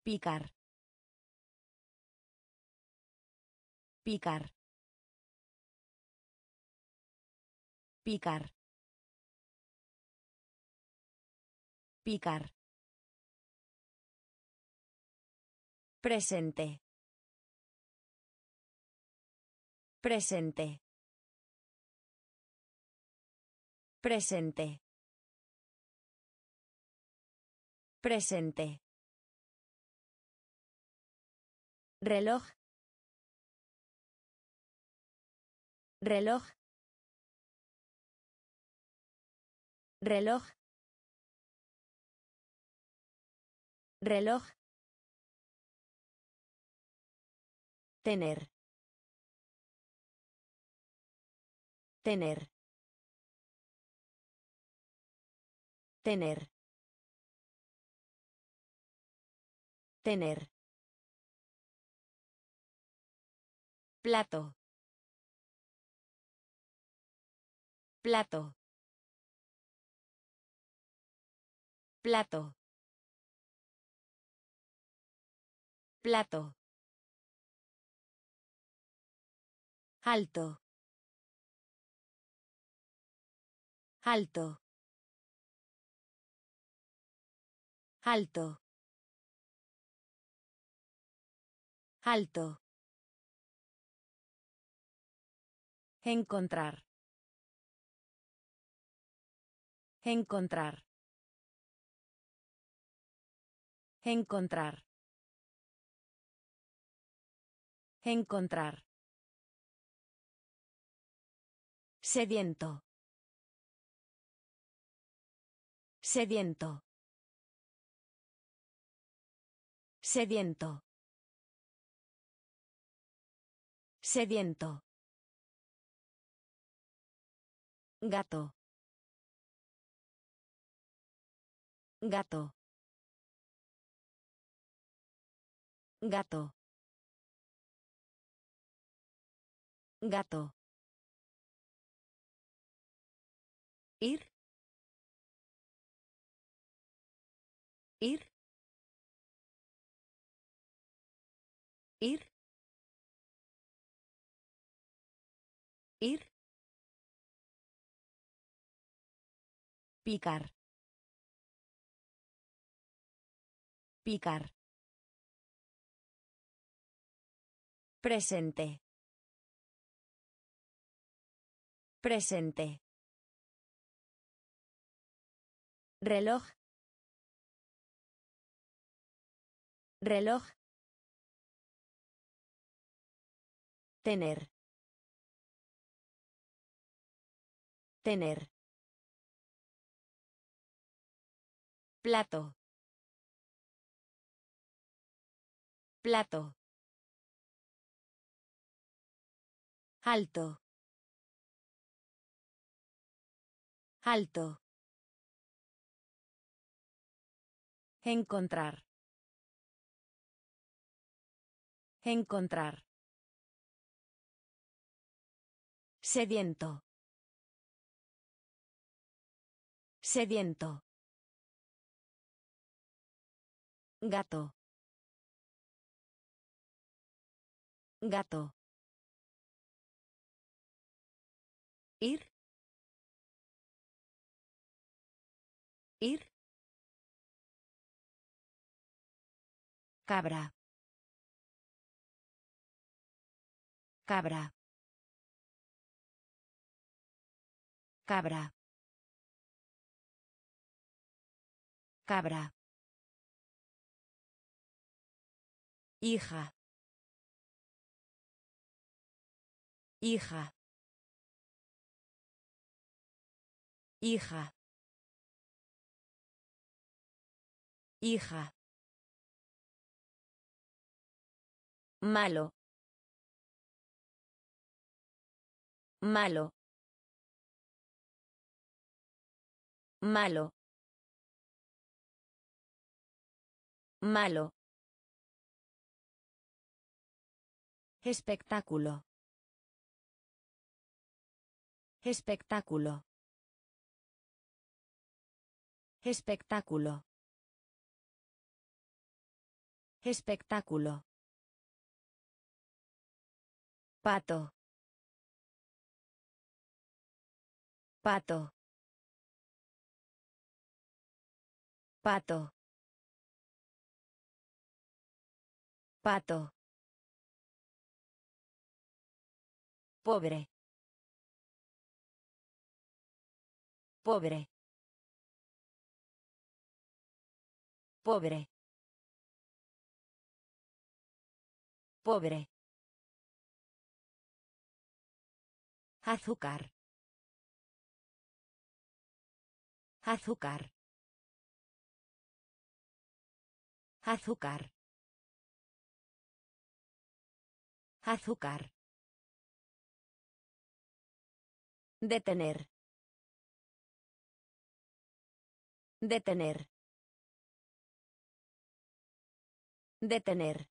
Picar. Picar. Picar. Picar. Presente. Presente. Presente. Presente. Reloj. Reloj. Reloj. Reloj. Tener. Tener. Tener. Tener. Plato. Plato. Plato. Plato. Alto. Alto. Alto. Alto. Encontrar. Encontrar. Encontrar. Encontrar. Sediento. Sediento. Sediento. Sediento. Gato. Gato. Gato. Gato. Ir. Ir. Ir. Ir. Picar. Picar. Presente. Presente. Reloj. Reloj. Tener. Tener. Plato. Plato. Alto. Alto. Encontrar. Encontrar. Sediento. Sediento. Gato. Gato. Ir. Ir. Cabra. Cabra. Cabra. Cabra. Hija. Hija. Hija. Hija. Malo. Malo. Malo. Malo. Espectáculo. Espectáculo. Espectáculo. Espectáculo. Pato. Pato. Pato. Pato. Pobre. Pobre. Pobre. Pobre. Azúcar. Azúcar. Azúcar. Azúcar. Detener. Detener. Detener.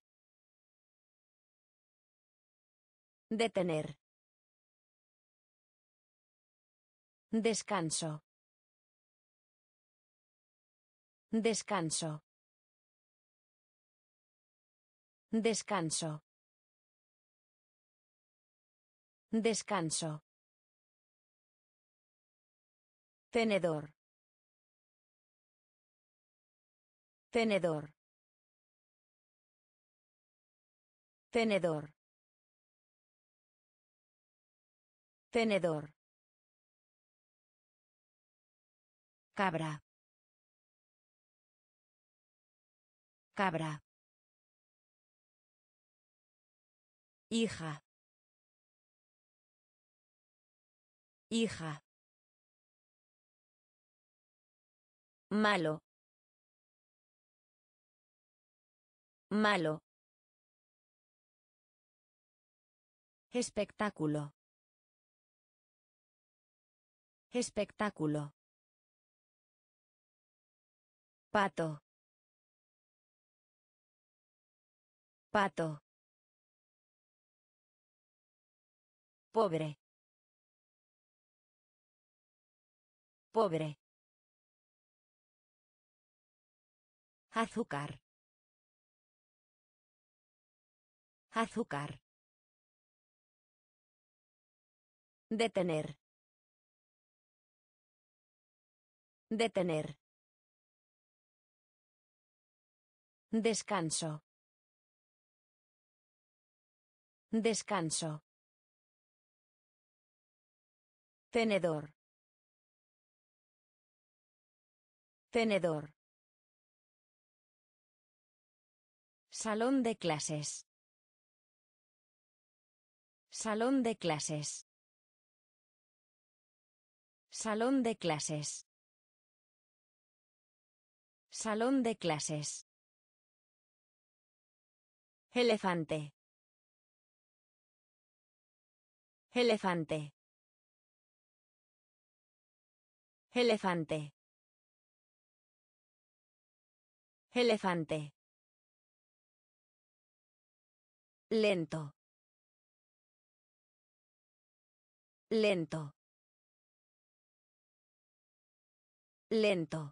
Detener. Descanso. Descanso. Descanso. Descanso. Tenedor. Tenedor. Tenedor. Tenedor. Cabra. Cabra. Hija. Hija. Malo. Malo. Espectáculo. Espectáculo. Pato. Pato. Pobre. Pobre. Azúcar. Azúcar. Detener. Detener. Descanso. Descanso. Tenedor. Tenedor. Salón de clases. Salón de clases. Salón de clases. Salón de clases. Elefante. Elefante. Elefante. Elefante. Lento. Lento. Lento.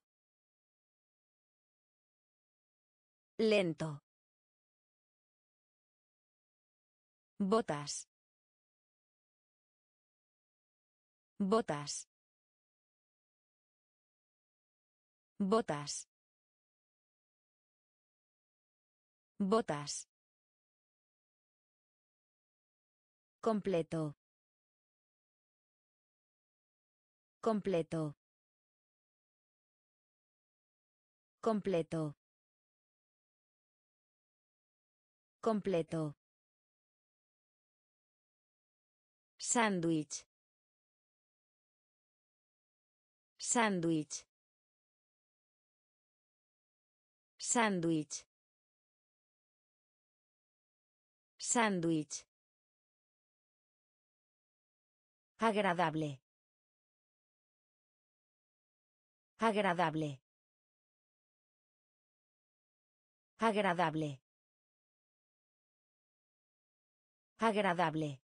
Lento. Botas. Botas. Botas. Botas. Completo. Completo. Completo. Completo. Sándwich. Sándwich. Sándwich. Sándwich. Agradable. Agradable. Agradable. Agradable.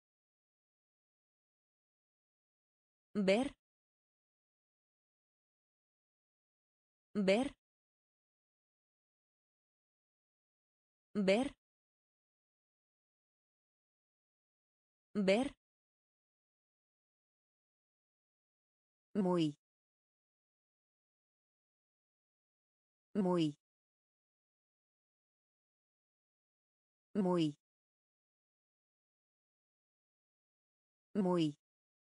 Ver. Ver. Ver. Ver. Muy. Muy. Muy. Muy.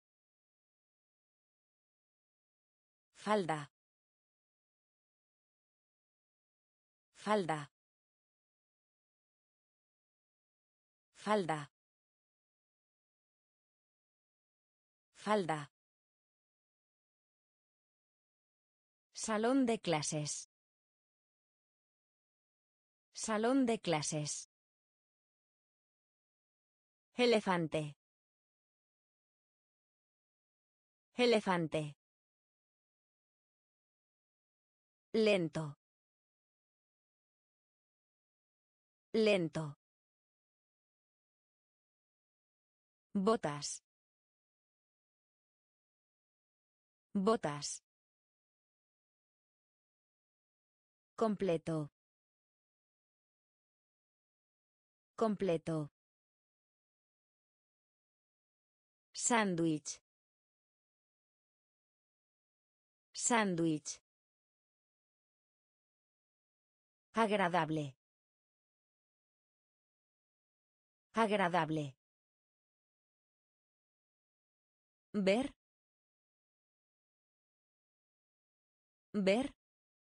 Falda. Falda. Falda. Falda. Salón de clases. Salón de clases. Elefante. Elefante. Lento. Lento. Botas. Botas. Completo. Completo. Sándwich. Sándwich. Agradable. Agradable. Ver. Ver.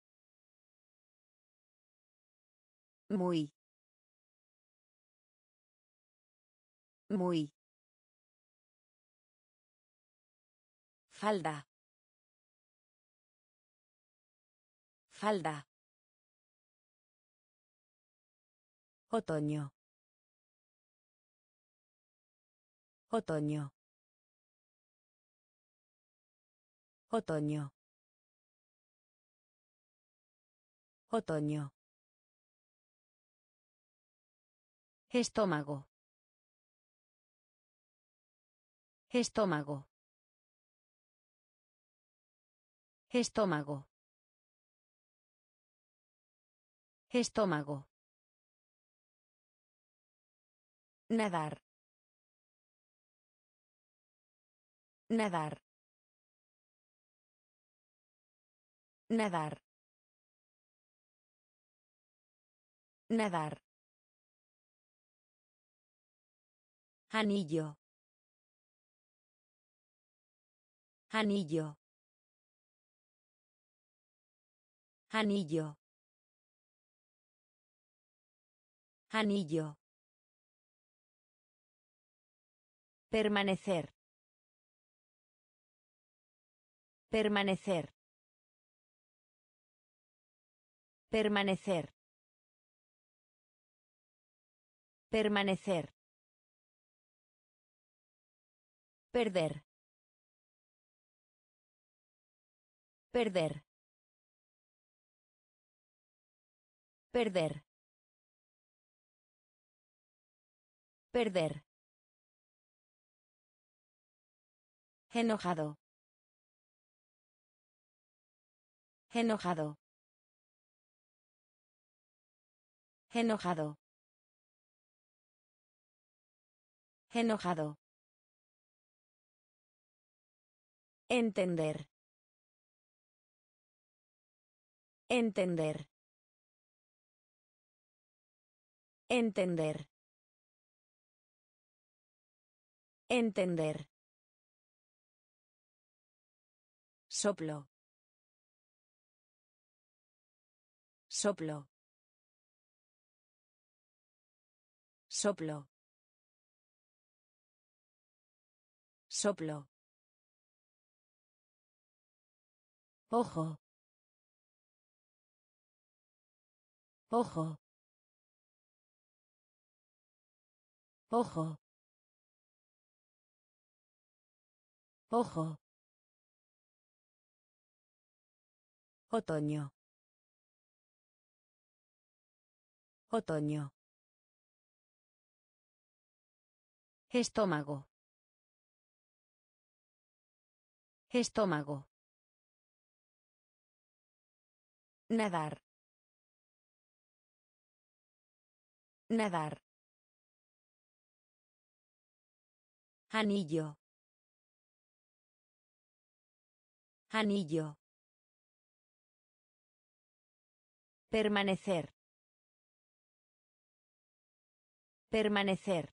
Muy. Muy. Falda. Falda. Otoño. Otoño. Otoño. Otoño. Estómago. Estómago. Estómago. Estómago. Nadar. Nadar. Nadar. Nadar. Anillo. Anillo. Anillo. Anillo. Permanecer. Permanecer. Permanecer. Permanecer. Perder. Perder. Perder. Perder. Enojado. Enojado. Enojado. Enojado. Entender. Entender. Entender. Entender. Soplo. Soplo. Soplo. Soplo. Ojo. Ojo. Ojo. Ojo. Otoño. Otoño. Estómago. Estómago. Nadar. Nadar. Anillo. Anillo. Permanecer. Permanecer.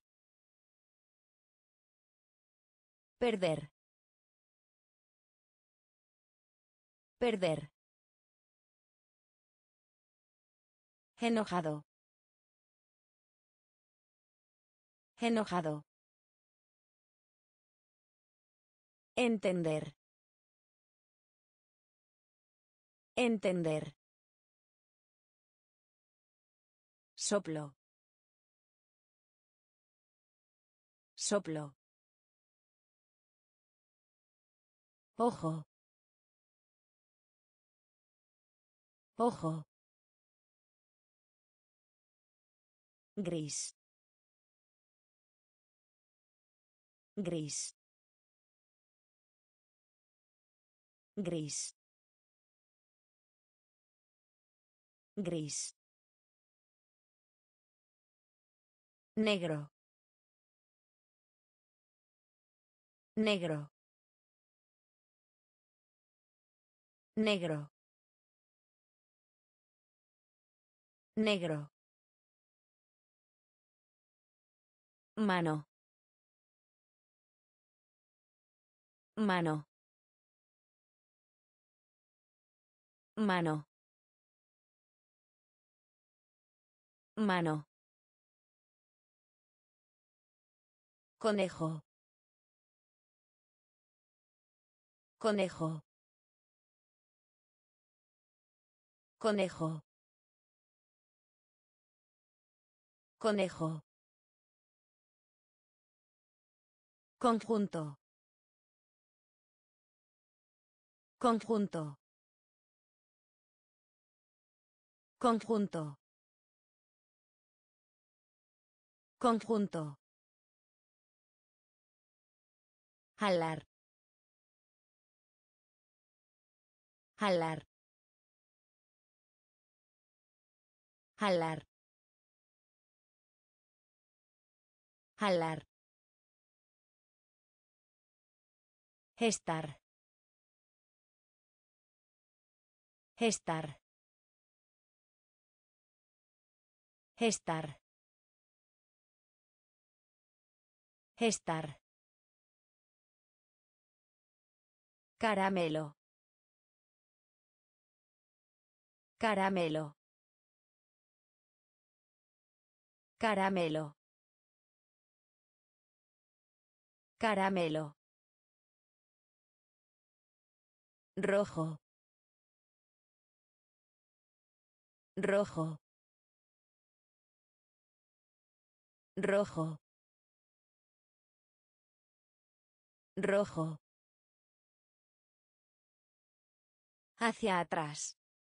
Perder. Perder. Enojado. Enojado. Entender. Entender. Soplo. Soplo. Ojo. Ojo. Gris. Gris. Gris. Gris. Negro. Negro. Negro. Negro. Mano. Mano. Mano. Mano. Conejo. Conejo. Conejo. Conejo. Conjunto. Conjunto. Conjunto. Conjunto. Jalar. Jalar. Jalar. Jalar. Estar. Estar. Estar. Estar. Caramelo. Caramelo. Caramelo. Caramelo. Rojo. Rojo. Rojo. Rojo. Hacia atrás.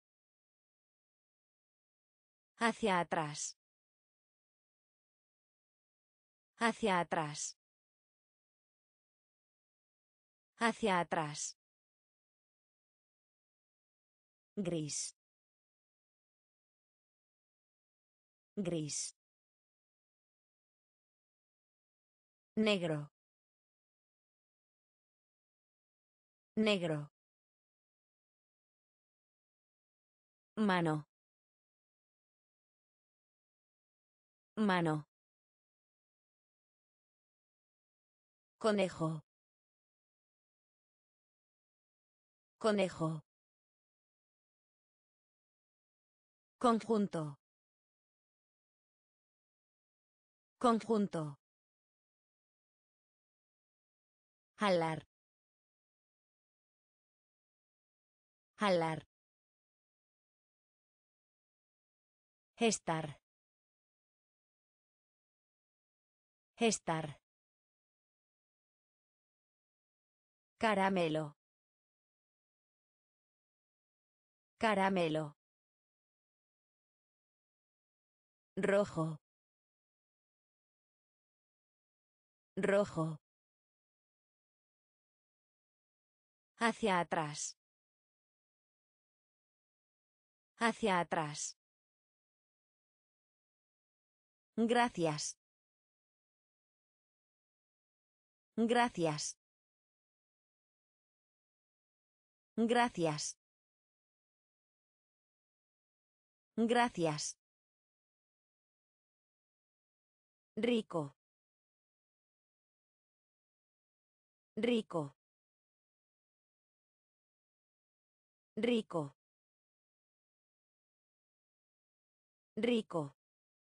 Hacia atrás. Hacia atrás. Hacia atrás. Gris. Gris. Negro. Negro. Mano. Mano. Conejo. Conejo. Conjunto. Conjunto. Jalar. Jalar. Estar. Estar. Caramelo. Caramelo. Rojo. Rojo. Hacia atrás. Hacia atrás. Gracias. Gracias. Gracias. Gracias. Rico. Rico. Rico. Rico.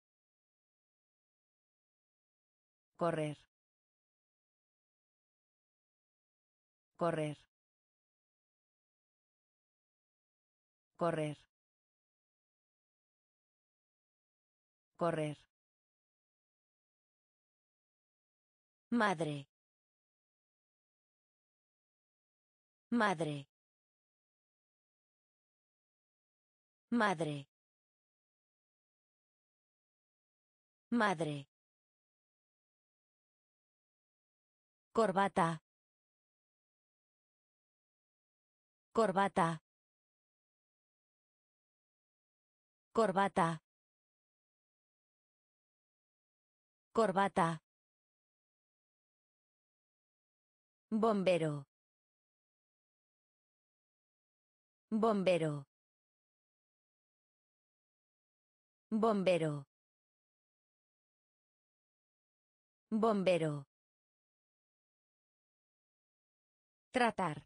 Correr. Correr. Correr. Correr. Madre. Madre. Madre. Madre. Corbata. Corbata. Corbata. Corbata. Bombero. Bombero. Bombero. Bombero. Tratar.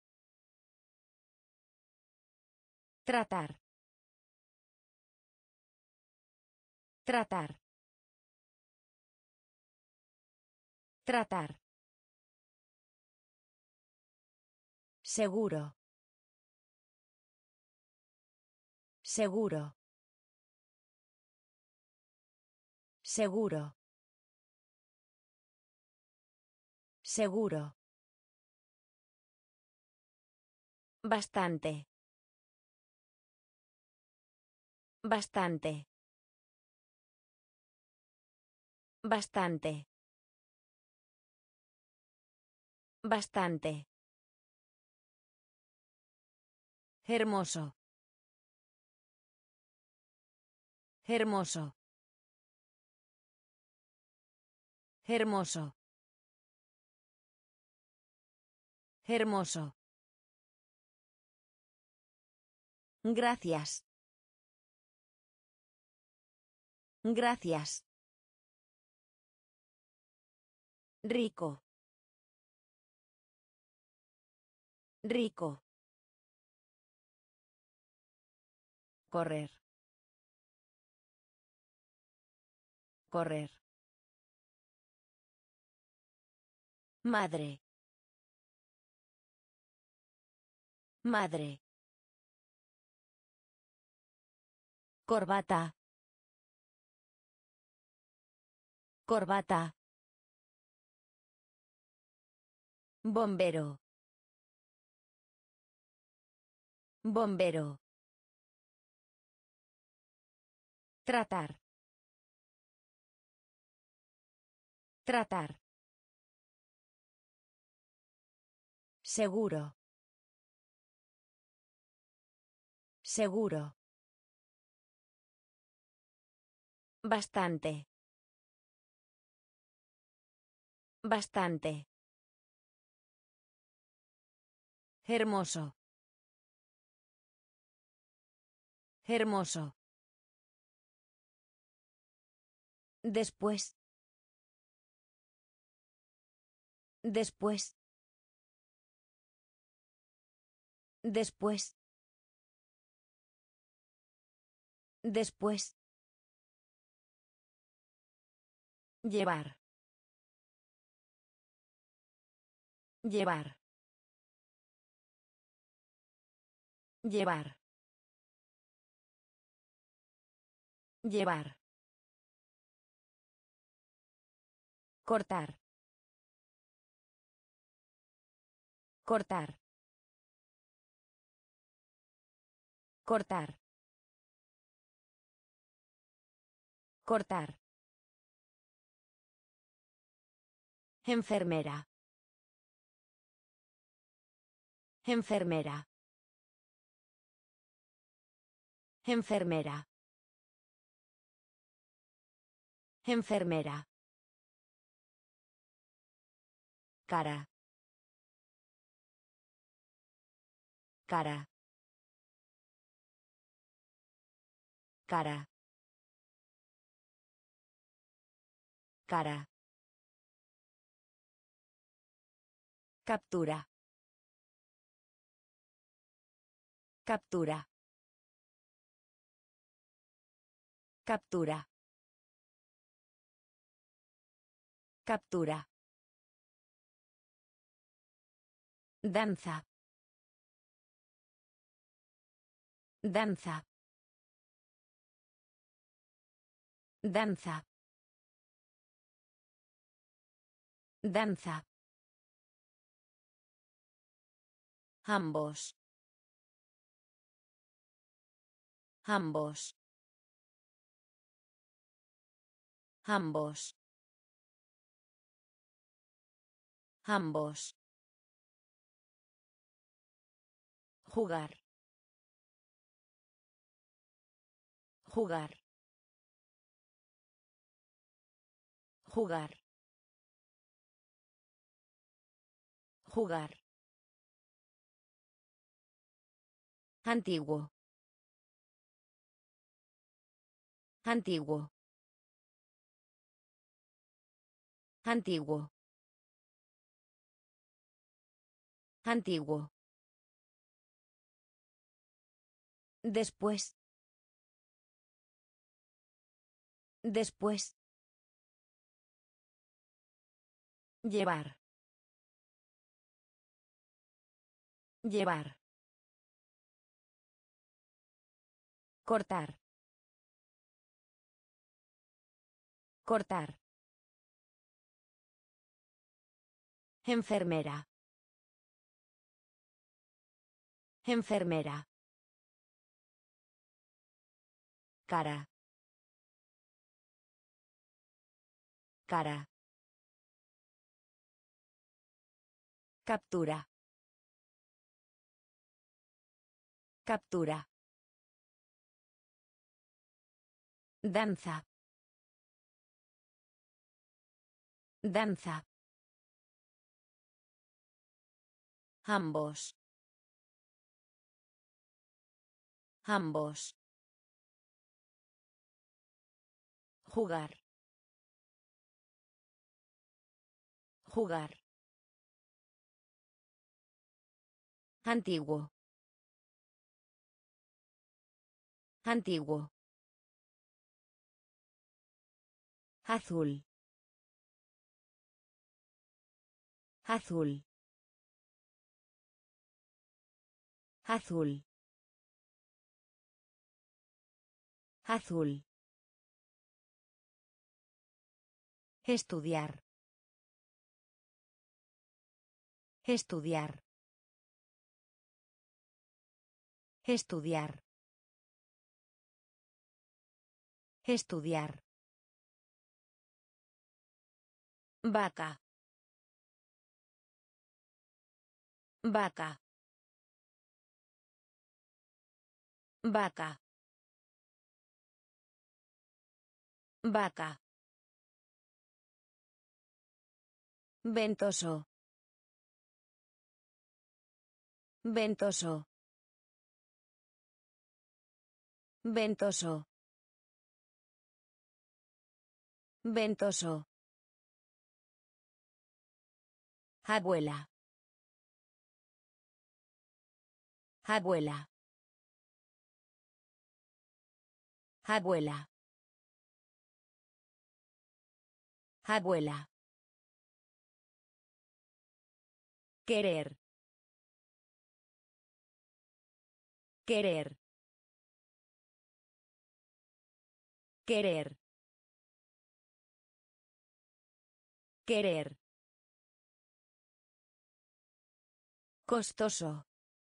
Tratar. Tratar. Tratar. Seguro. Seguro. Seguro. Seguro. Bastante. Bastante. Bastante. Bastante. Hermoso. Hermoso. Hermoso. Hermoso. Gracias. Gracias. Rico. Rico. Correr. Correr. Madre. Madre. Corbata. Corbata. Bombero. Bombero. Tratar. Tratar. Seguro. Seguro. Bastante. Bastante. Hermoso. Hermoso. Después. Después. Después. Después. Llevar. Llevar. Llevar. Llevar. Cortar. Cortar. Cortar. Cortar. Enfermera. Enfermera. Enfermera. Enfermera. Cara. Cara. Cara. Cara. Captura. Captura. Captura. Captura. Danza. Danza. Danza. Danza. Ambos. Ambos. Ambos. Ambos. Jugar. Jugar. Jugar. Jugar. Antiguo. Antiguo. Antiguo. Antiguo. Después. Después. Llevar. Llevar. Cortar. Cortar. Enfermera. Enfermera. Cara. Cara. Captura. Captura. Danza. Danza. Ambos. Ambos. Jugar. Jugar. Antiguo. Antiguo. Azul. Azul. Azul. Azul. Estudiar. Estudiar. Estudiar. Estudiar. Vaca. Vaca. Vaca. Vaca. Ventoso. Ventoso. Ventoso. Ventoso. Abuela. Abuela. Abuela. Abuela. Querer. Querer. Querer. Querer. Costoso.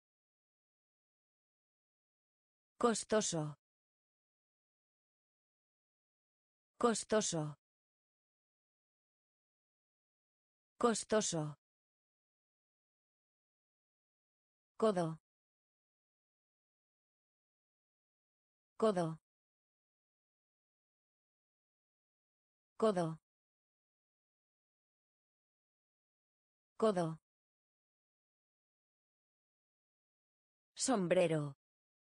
Costoso. Costoso. Costoso. Codo. Codo. Codo. Codo. Sombrero.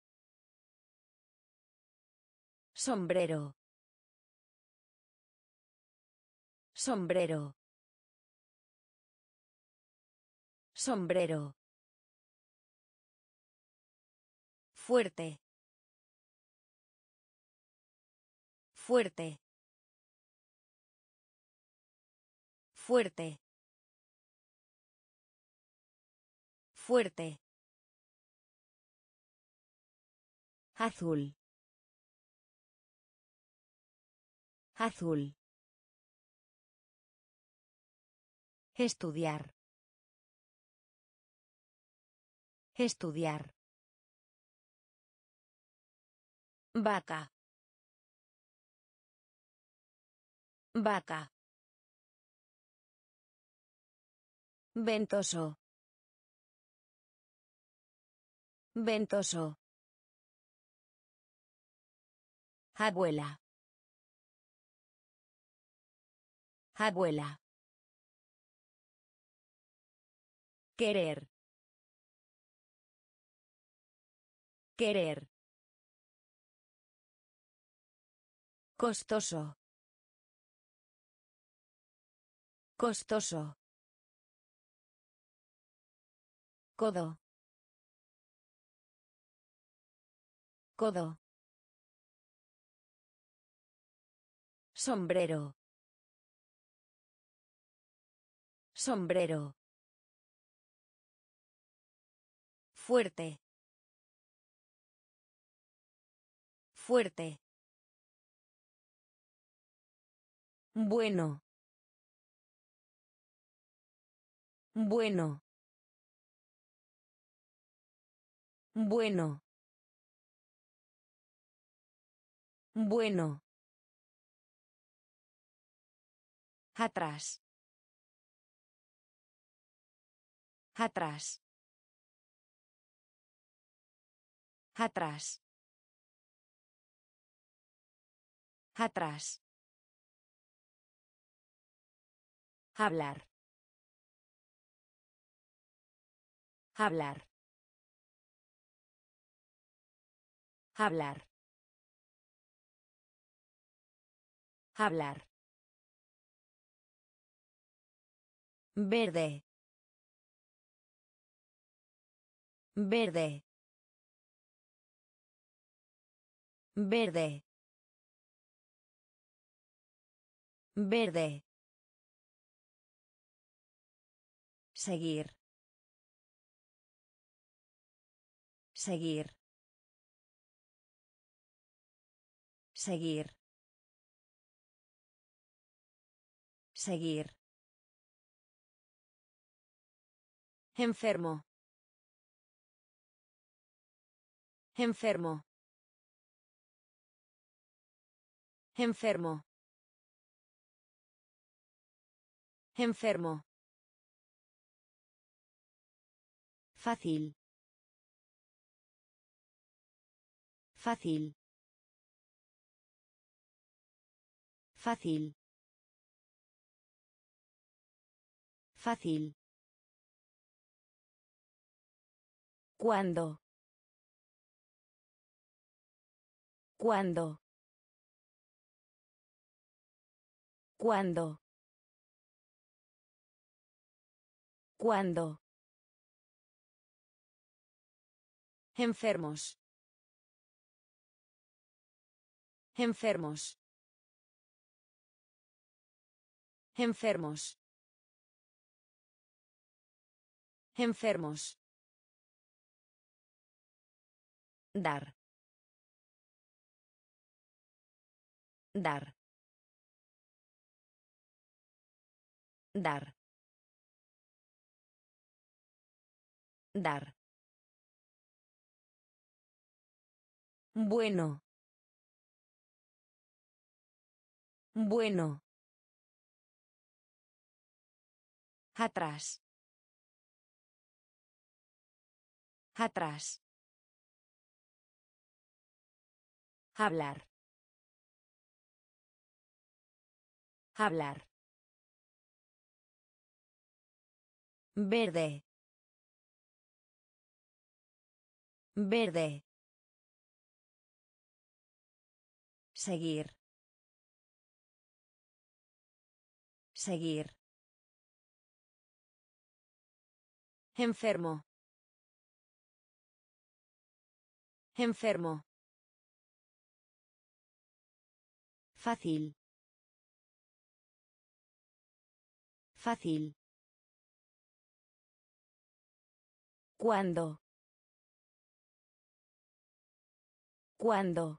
Sombrero. Sombrero. Sombrero. Fuerte. Fuerte. Fuerte. Fuerte. Azul. Azul. Estudiar. Estudiar. Vaca. Vaca. Ventoso. Ventoso. Abuela. Abuela. Querer. Querer. Costoso. Costoso. Codo. Codo. Sombrero. Sombrero. Fuerte. Fuerte. Bueno. Bueno. Bueno. Bueno. Atrás. Atrás. Atrás. Atrás. Hablar. Hablar. Hablar. Hablar. Verde. Verde. Verde. Verde. Seguir. Seguir. Seguir. Seguir. Enfermo. Enfermo. Enfermo. Enfermo. Fácil. Fácil. Fácil. Fácil. ¿Cuándo? ¿Cuándo? ¿Cuándo? ¿Cuándo? Enfermos. Enfermos. Enfermos. Enfermos. Dar. Dar. Dar. Dar. Bueno. Bueno. Atrás. Atrás. Hablar. Hablar. Verde. Verde. Seguir. Seguir. Enfermo. Enfermo. Fácil. Fácil. ¿Cuándo? ¿Cuándo?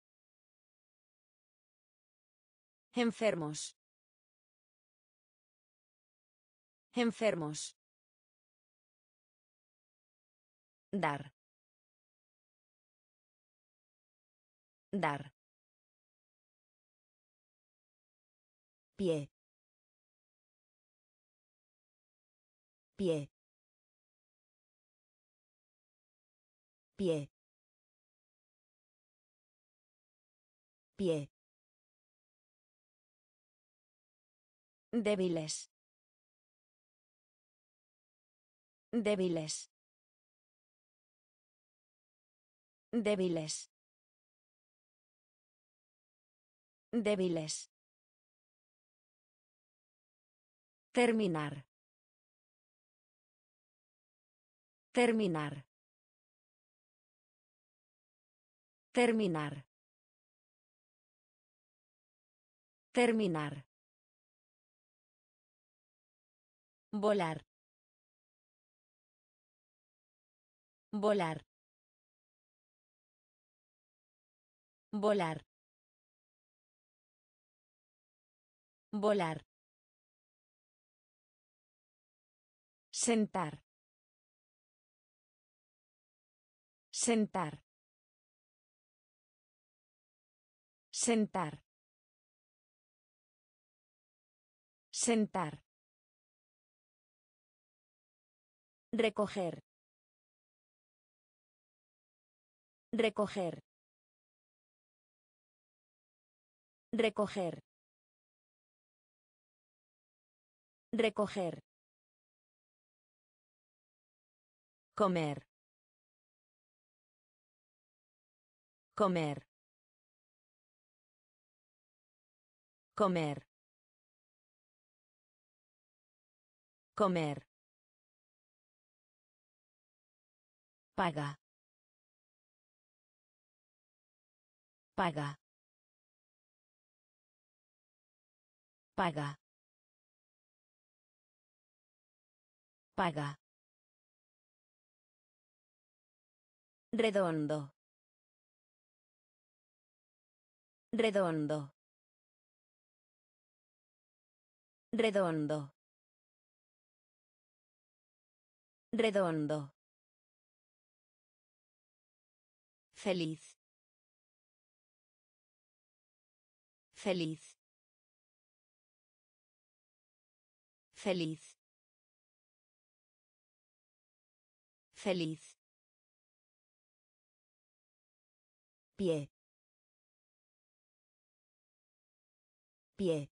Enfermos. Enfermos. Dar. Dar. Pie. Pie. Pie. Pie. Débiles. Débiles. Débiles. Débiles. Terminar. Terminar. Terminar. Terminar. Volar. Volar. Volar. Volar. Sentar. Sentar. Sentar. Sentar. Recoger. Recoger. Recoger. Recoger. Comer. Comer. Comer. Comer. Paga. Paga. Paga. Paga. Redondo. Redondo. Redondo. Redondo. Feliz. Feliz. Feliz. Feliz. Pie. Pie.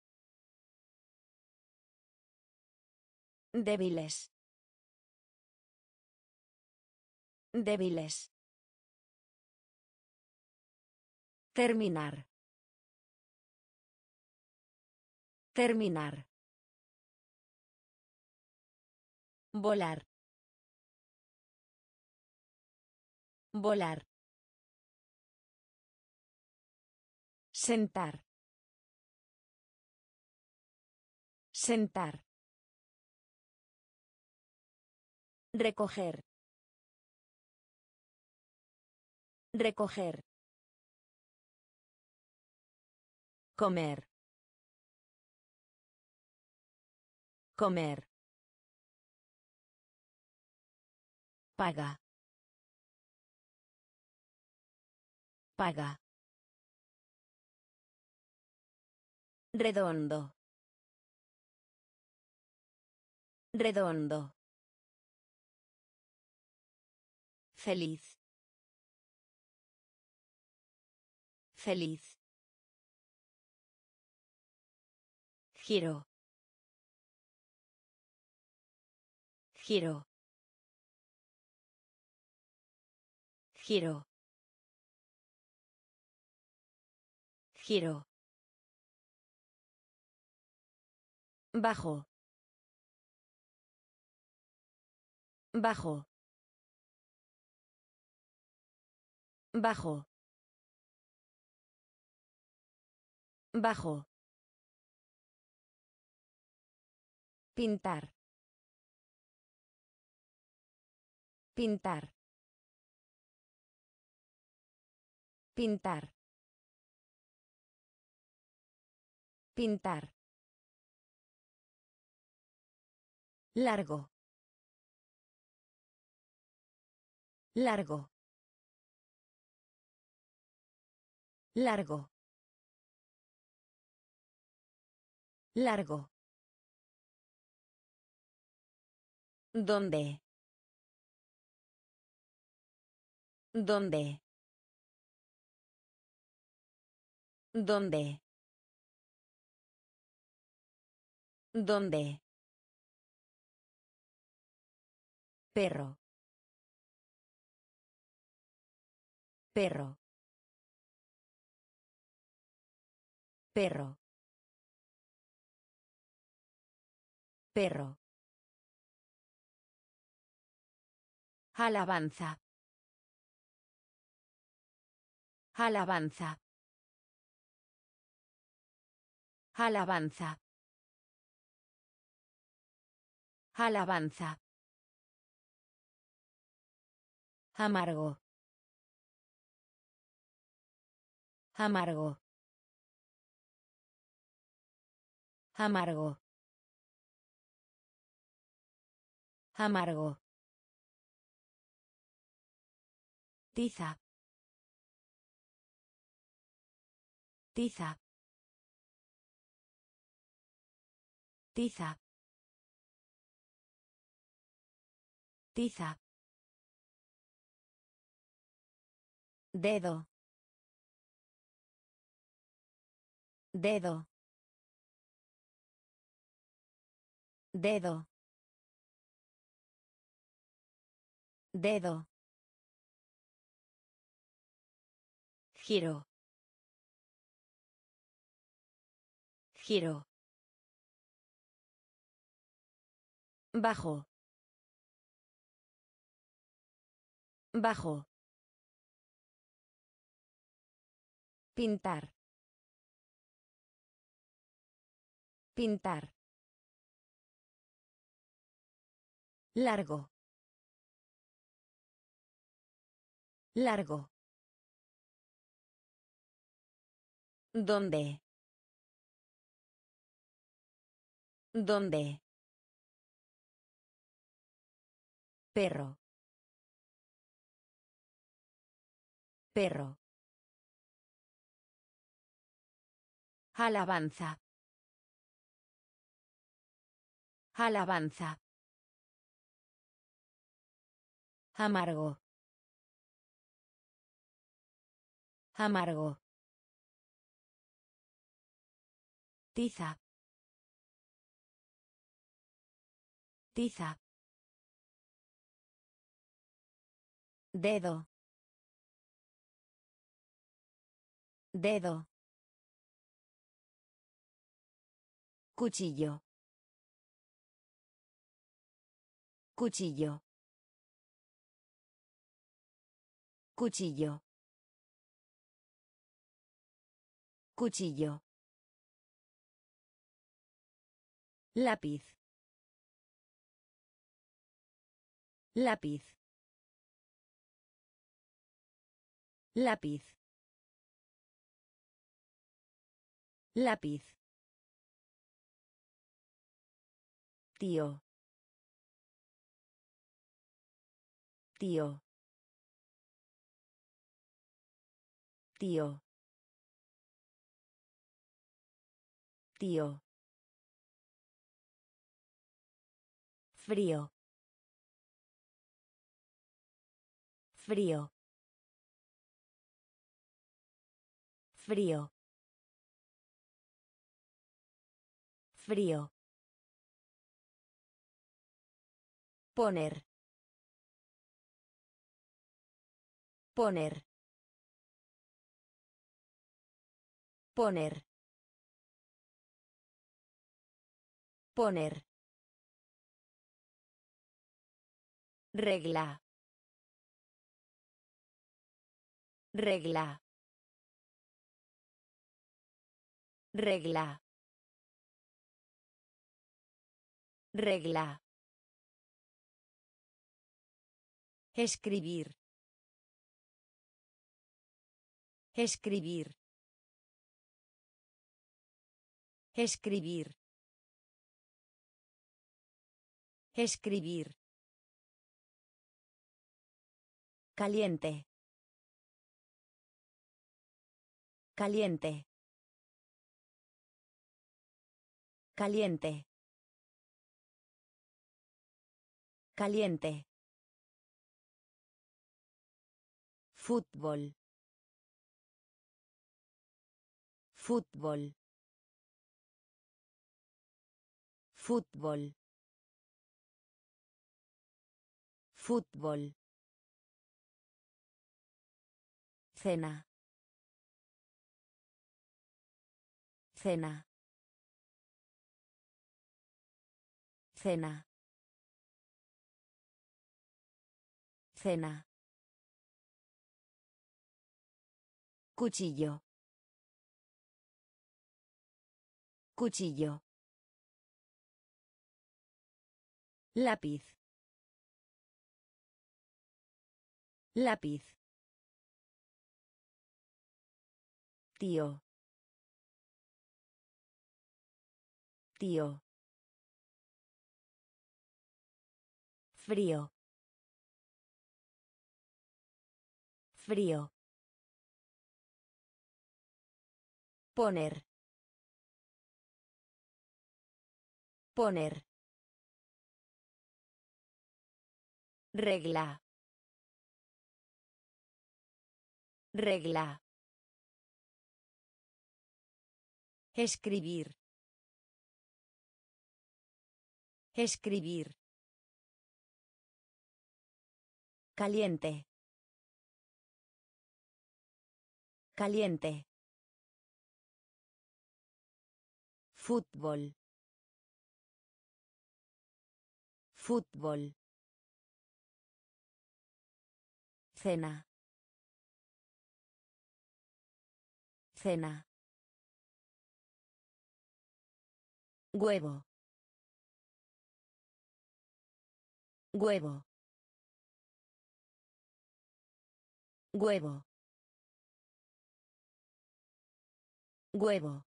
Débiles. Débiles. Terminar. Terminar. Volar. Volar. Sentar. Sentar. Recoger. Recoger. Comer. Comer. Paga. Paga. Redondo. Redondo. Feliz. Feliz. Giro. Giro. Giro. Giro. Bajo. Bajo. Bajo. Bajo. Pintar. Pintar. Pintar. Pintar. Largo. Largo. Largo. Largo. ¿Dónde? ¿Dónde? ¿Dónde? ¿Dónde? Perro. Perro. Perro. Perro. Alabanza. Alabanza. Alabanza. Alabanza. Amargo. Amargo. Amargo. Amargo. Tiza. Tiza. Tiza. Tiza. Dedo. Dedo. Dedo. Dedo. Giro. Giro. Bajo. Bajo. Pintar. Pintar. Largo. Largo. ¿Dónde? ¿Dónde? Perro. Perro. Alabanza. Alabanza. Amargo. Amargo. Tiza. Tiza. Dedo. Dedo. Cuchillo. Cuchillo. Cuchillo. Cuchillo. Lápiz. Lápiz. Lápiz. Lápiz. Tío. Tío. Tío. Tío. Frío. Frío. Frío. Frío. Poner. Poner. Poner. Poner. Regla. Regla. Regla. Regla. Escribir. Escribir. Escribir. Escribir. Caliente. Caliente. Caliente. Caliente. Fútbol. Fútbol. Fútbol. Fútbol. Cena. Cena. Cena. Cena. Cuchillo. Cuchillo. Lápiz. Lápiz. Tío. Tío. Frío. Frío. Poner. Poner. Regla. Regla. Escribir. Escribir. Caliente. Caliente. Fútbol. Fútbol. Cena. Cena. Huevo. Huevo. Huevo. Huevo.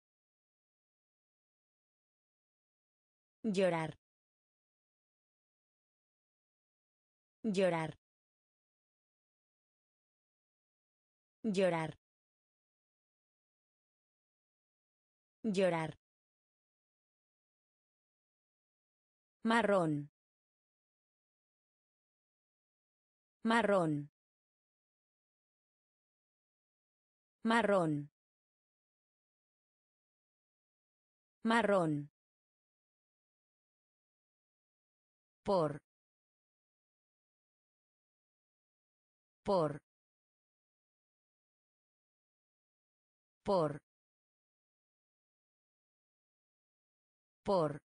Llorar. Llorar. Llorar. Llorar. Marrón. Marrón. Marrón. Marrón. Por. Por. Por. Por.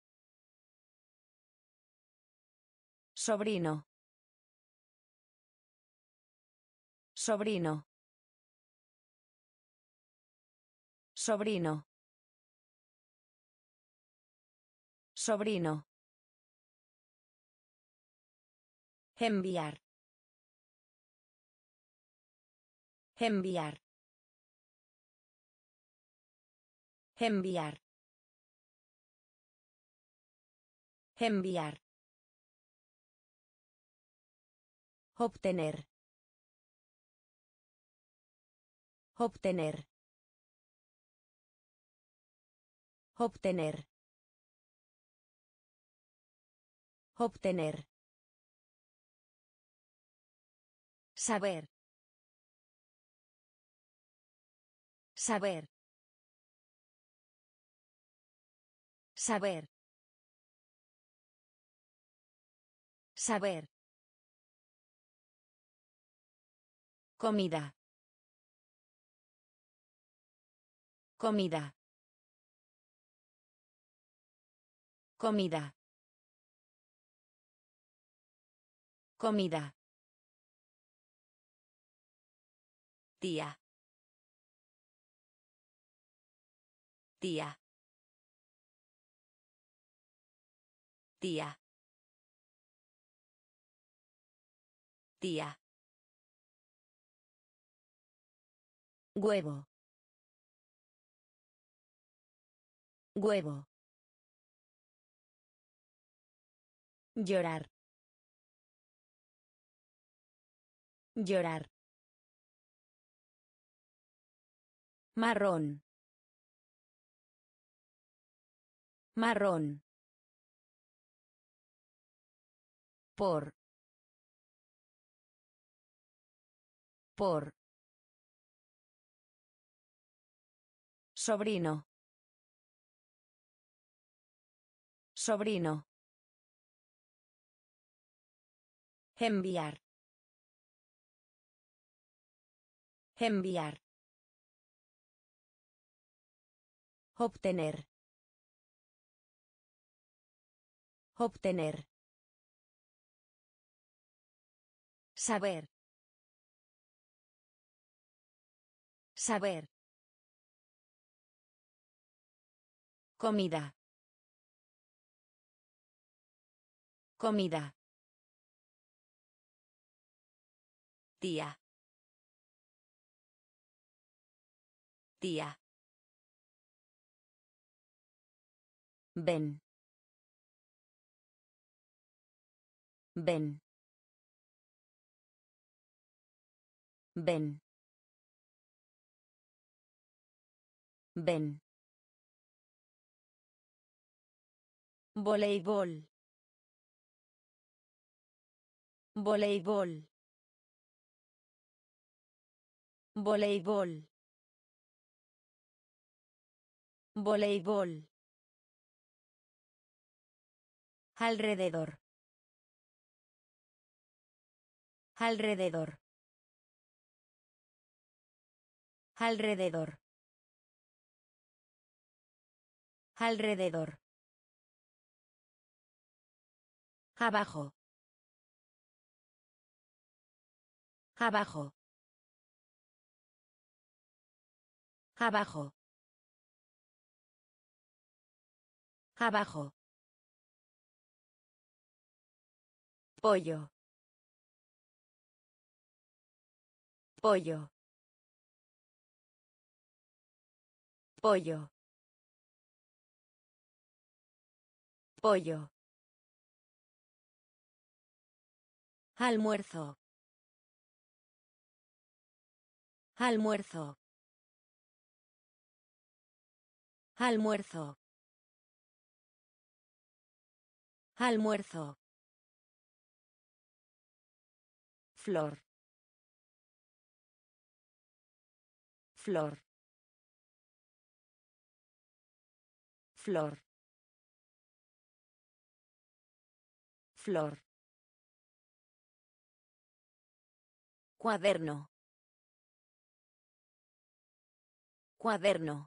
Sobrino. Sobrino. Sobrino. Sobrino. Enviar. Enviar. Enviar. Enviar. Obtener. Obtener. Obtener. Obtener. Saber. Saber. Saber. Saber. Comida. Comida. Comida. Comida. Tía. Tía. Tía. Tía. Huevo. Huevo. Llorar. Llorar. Marrón. Marrón. Por. Por. Sobrino. Sobrino. Enviar. Enviar. Obtener. Obtener. Saber. Saber. Comida. Comida. Tía. Tía. Ven. Ven. Ven. Ven. Voleibol. Voleibol. Voleibol. Voleibol. Alrededor. Alrededor. Alrededor. Alrededor. Abajo. Abajo. Abajo. Abajo. Pollo. Pollo. Pollo. Pollo. Almuerzo. Almuerzo. Almuerzo. Almuerzo. Flor. Flor. Flor. Flor. Cuaderno. Cuaderno.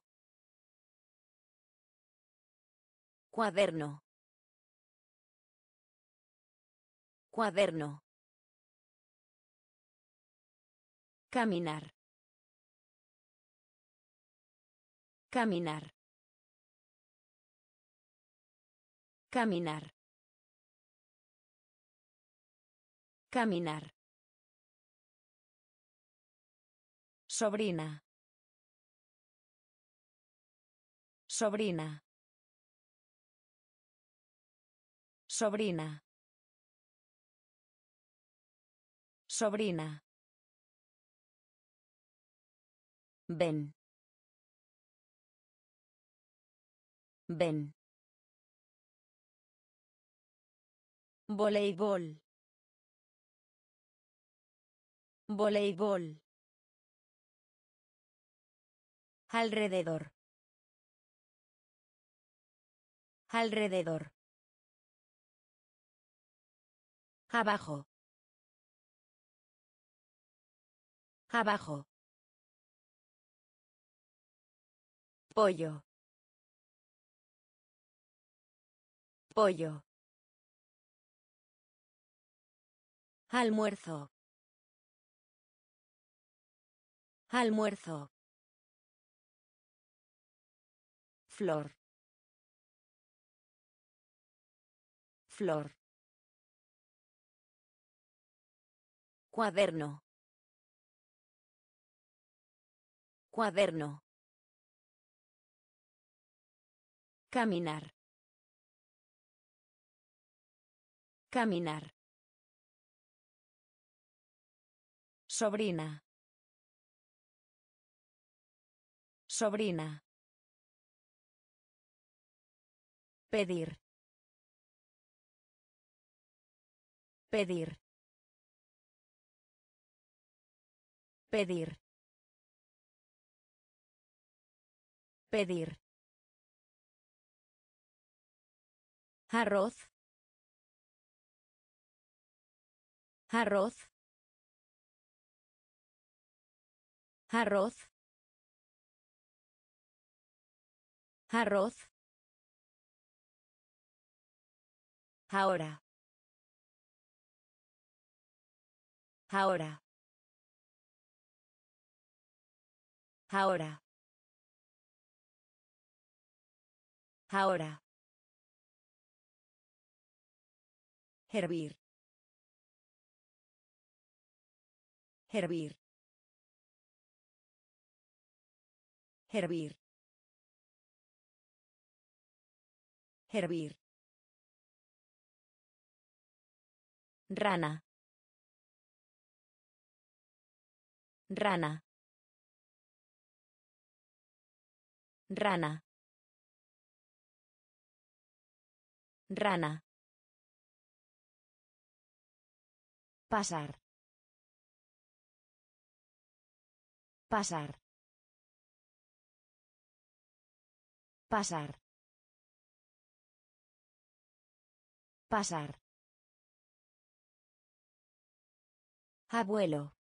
Cuaderno. Cuaderno. Caminar. Caminar. Caminar. Caminar. Sobrina. Sobrina. Sobrina. Sobrina. Ven. Ven. Voleibol. Voleibol. Alrededor. Alrededor. Abajo. Abajo. Pollo. Pollo. Almuerzo. Almuerzo. Flor. Flor. Cuaderno. Cuaderno. Caminar. Caminar. Sobrina. Sobrina. Pedir. Pedir. Pedir. Pedir. Arroz. Arroz. Arroz. Arroz. Ahora. Ahora. Ahora. Ahora. Hervir. Hervir. Hervir. Hervir. Rana. Rana. Rana. Rana. Pasar. Pasar. Pasar. Pasar. Abuelo.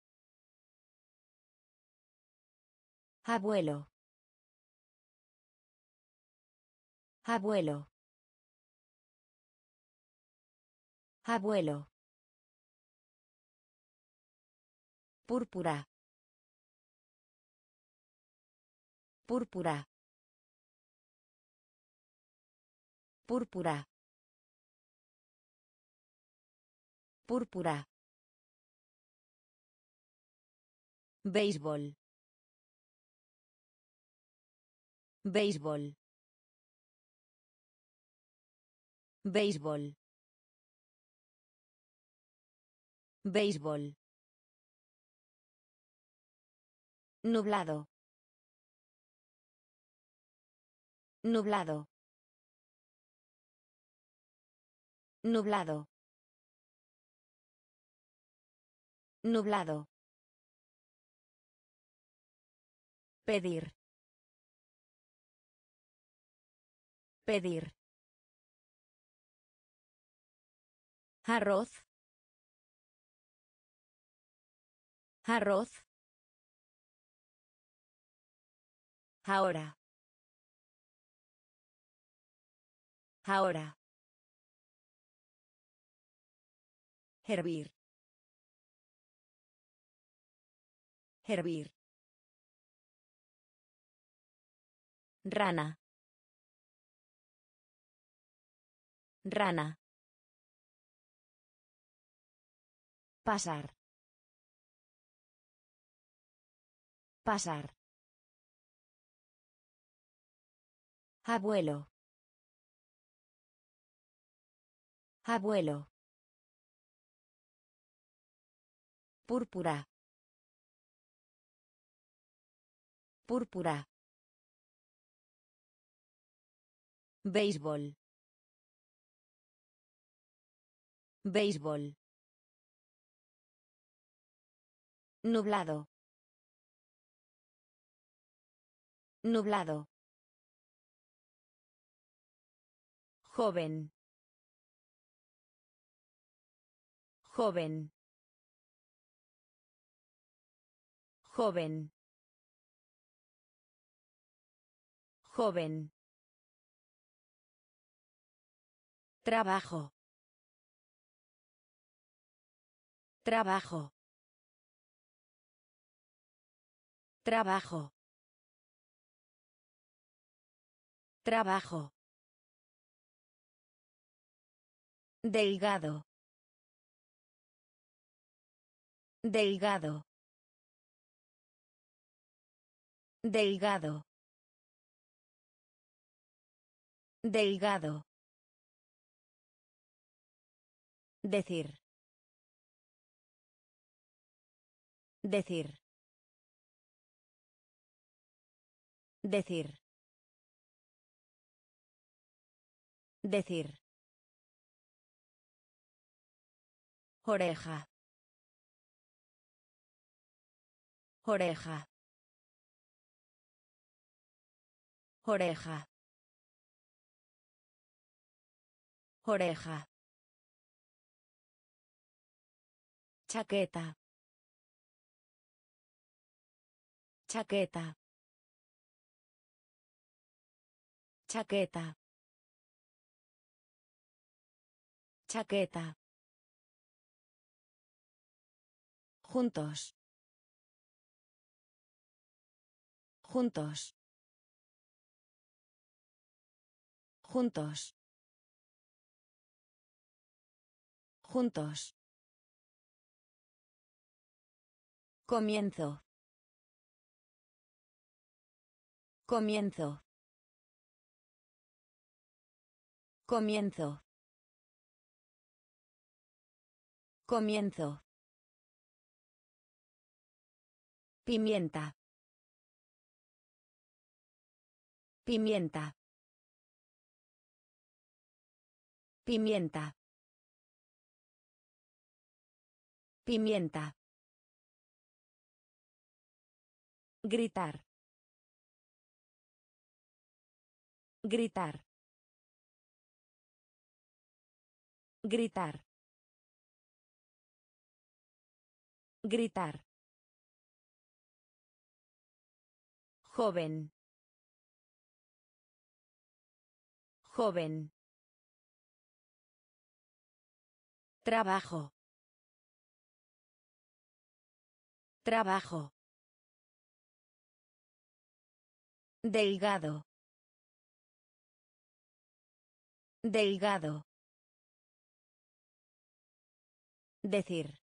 Abuelo. Abuelo. Abuelo. Púrpura. Púrpura. Púrpura. Púrpura. Béisbol. Béisbol. Béisbol. Béisbol. Nublado. Nublado. Nublado. Nublado. Pedir. Pedir. Arroz. Arroz. Ahora. Ahora. Hervir. Hervir. Rana. Rana. Pasar. Pasar. Abuelo. Abuelo. Púrpura. Púrpura. Béisbol. Béisbol. Nublado. Nublado. Joven. Joven. Joven. Joven. Trabajo. Trabajo. Trabajo. Trabajo. Delgado. Delgado. Delgado. Delgado. Decir. Decir. Decir. Decir. Oreja. Oreja. Oreja. Oreja. Chaqueta. Chaqueta. Chaqueta. Chaqueta. Juntos. Juntos. Juntos. Juntos. Comienzo. Comienzo. Comienzo. Comienzo. Pimienta. Pimienta. Pimienta. Pimienta. Gritar. Gritar. Gritar. Gritar. Joven. Joven. Trabajo. Trabajo. Delgado. Delgado. Decir.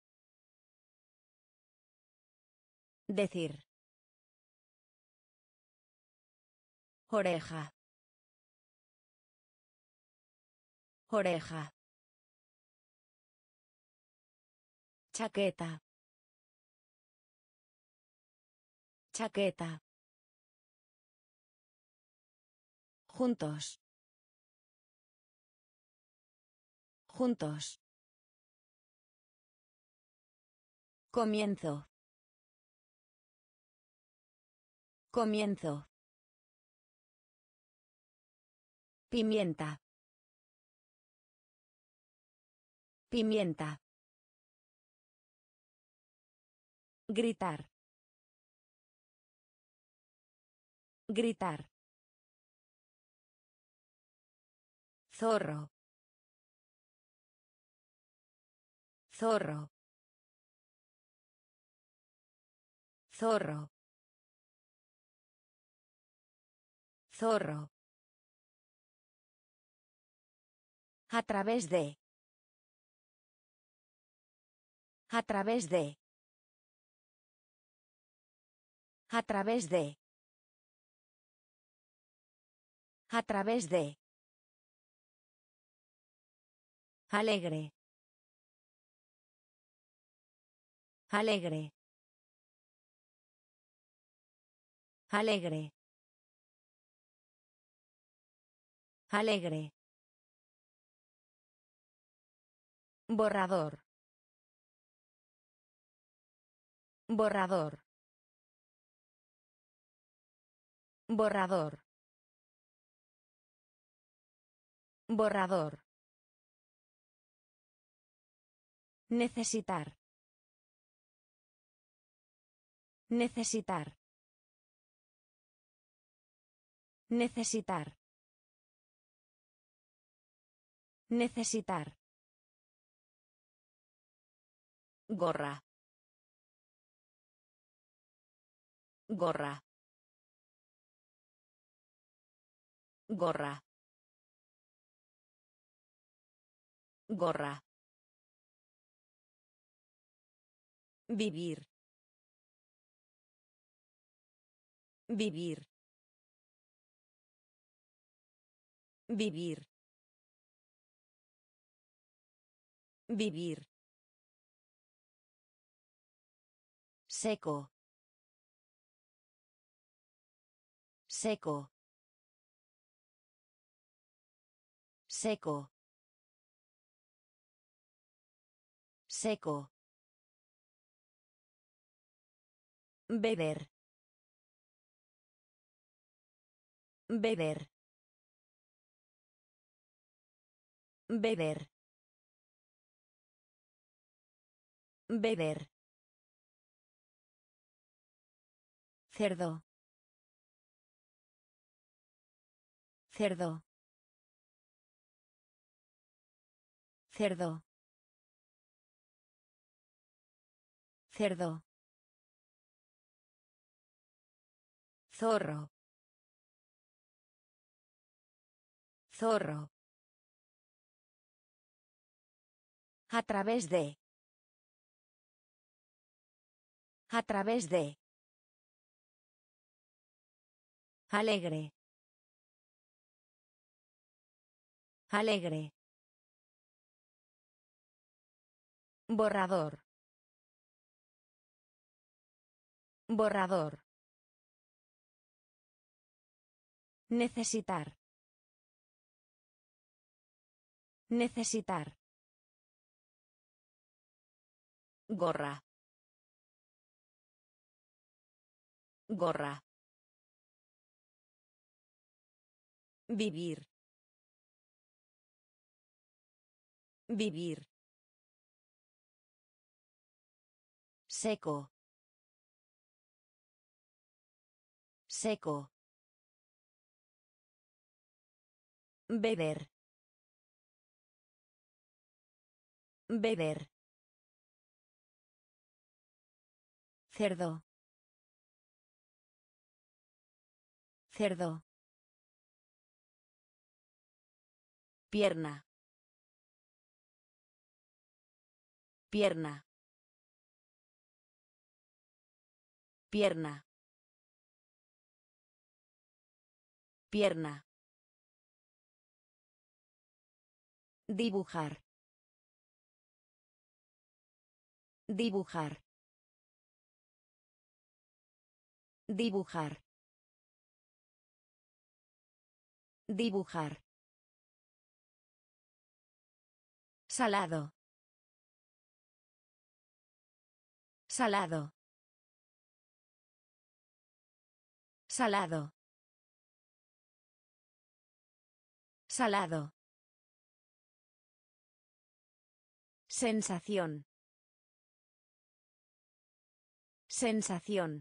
Decir. Oreja. Oreja. Chaqueta. Chaqueta. Juntos. Juntos. Comienzo. Comienzo. Pimienta. Pimienta. Gritar. Gritar. Zorro. Zorro. Zorro. Zorro. A través de. A través de. A través de. A través de. Alegre. Alegre. Alegre. Alegre. Borrador. Borrador. Borrador. Borrador. Necesitar. Necesitar. Necesitar. Necesitar. Gorra. Gorra. Gorra. Gorra. Vivir. Vivir. Vivir. Vivir. Seco. Seco. Seco. Seco. Beber. Beber. Beber. Beber. Cerdo. Cerdo. Cerdo. Cerdo. Zorro. Zorro. A través de. A través de. Alegre. Alegre. Borrador. Borrador. Necesitar. Necesitar. Gorra. Gorra. Vivir. Vivir. Seco. Seco. Beber. Beber. Cerdo. Cerdo. Pierna. Pierna. Pierna. Pierna. Dibujar. Dibujar. Dibujar. Dibujar. Salado. Salado. Salado. Salado. Sensación. Sensación.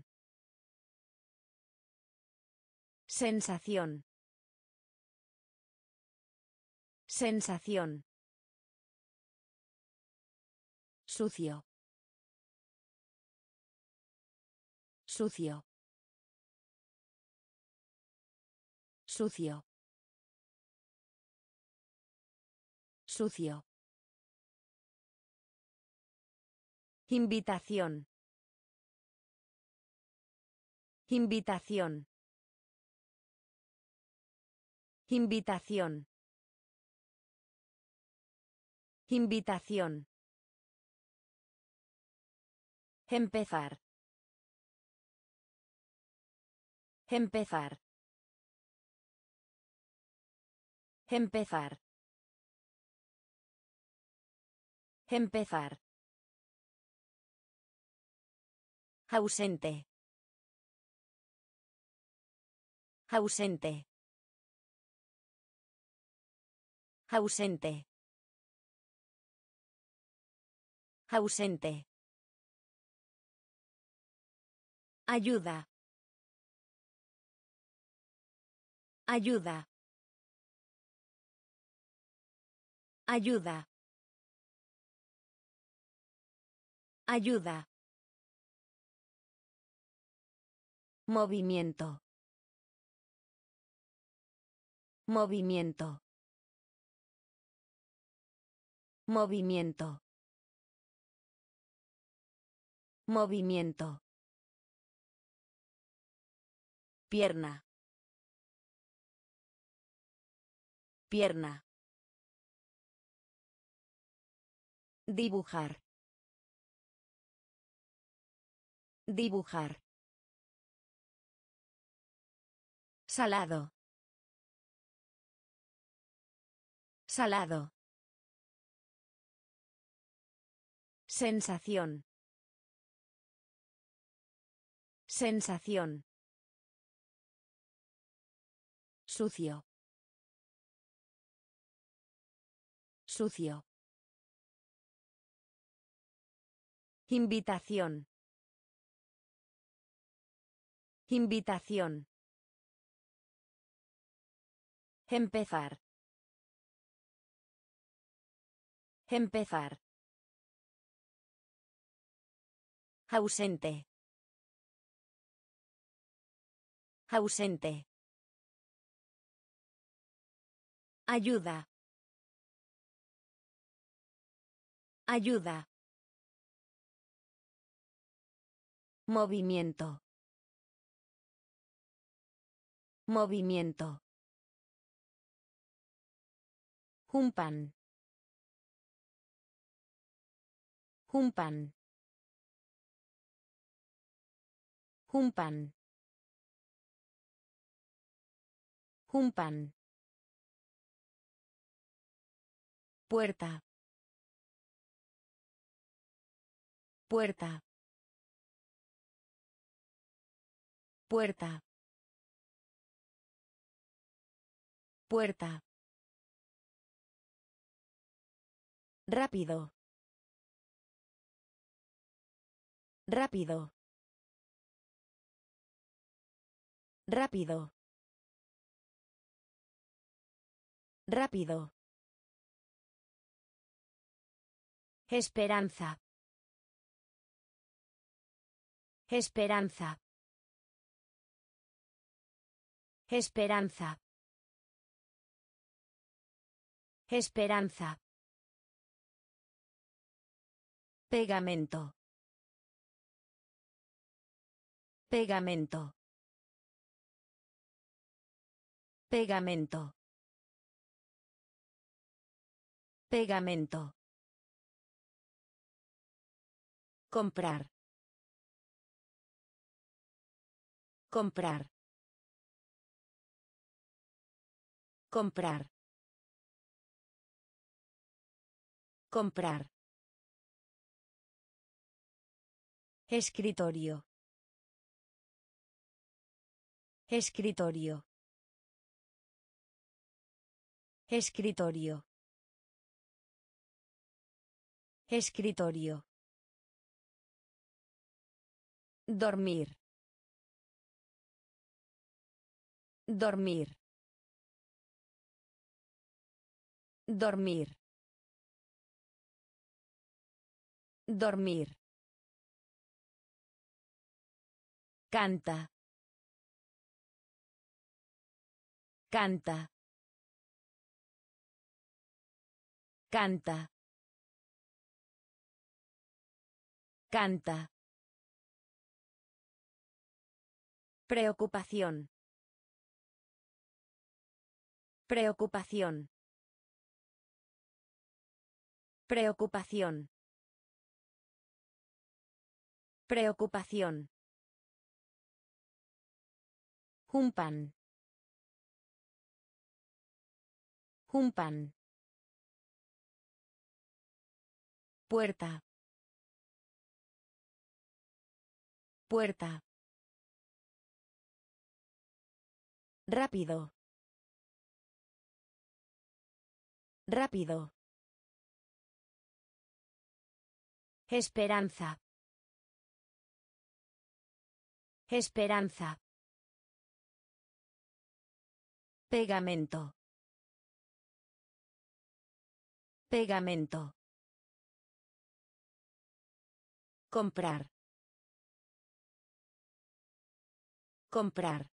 Sensación. Sensación. Sucio. Sucio. Sucio. Sucio. Invitación. Invitación. Invitación. Invitación. Empezar. Empezar. Empezar. Empezar. Ausente. Ausente. Ausente. Ausente. Ayuda. Ayuda. Ayuda. Ayuda. Movimiento. Movimiento. Movimiento. Movimiento. Pierna. Pierna. Dibujar. Dibujar. Salado. Salado. Sensación. Sensación. Sucio. Sucio. Invitación. Invitación. Empezar. Empezar. Ausente. Ausente. Ayuda. Ayuda. Movimiento. Movimiento. Jumpan. Jumpan. Jumpan. Jumpan. Puerta. Puerta. Puerta. Puerta. Rápido. Rápido. Rápido. Rápido. Esperanza. Esperanza. Esperanza. Esperanza. Pegamento. Pegamento. Pegamento. Pegamento. Comprar. Comprar. Comprar. Comprar. Escritorio. Escritorio. Escritorio. Escritorio. Dormir. Dormir. Dormir. Dormir. Canta. Canta. Canta. Canta. Preocupación. Preocupación. Preocupación. Preocupación. Jumpan. Jumpan. Puerta. Puerta. Rápido. Rápido. Esperanza. Esperanza. Pegamento. Pegamento. Comprar. Comprar.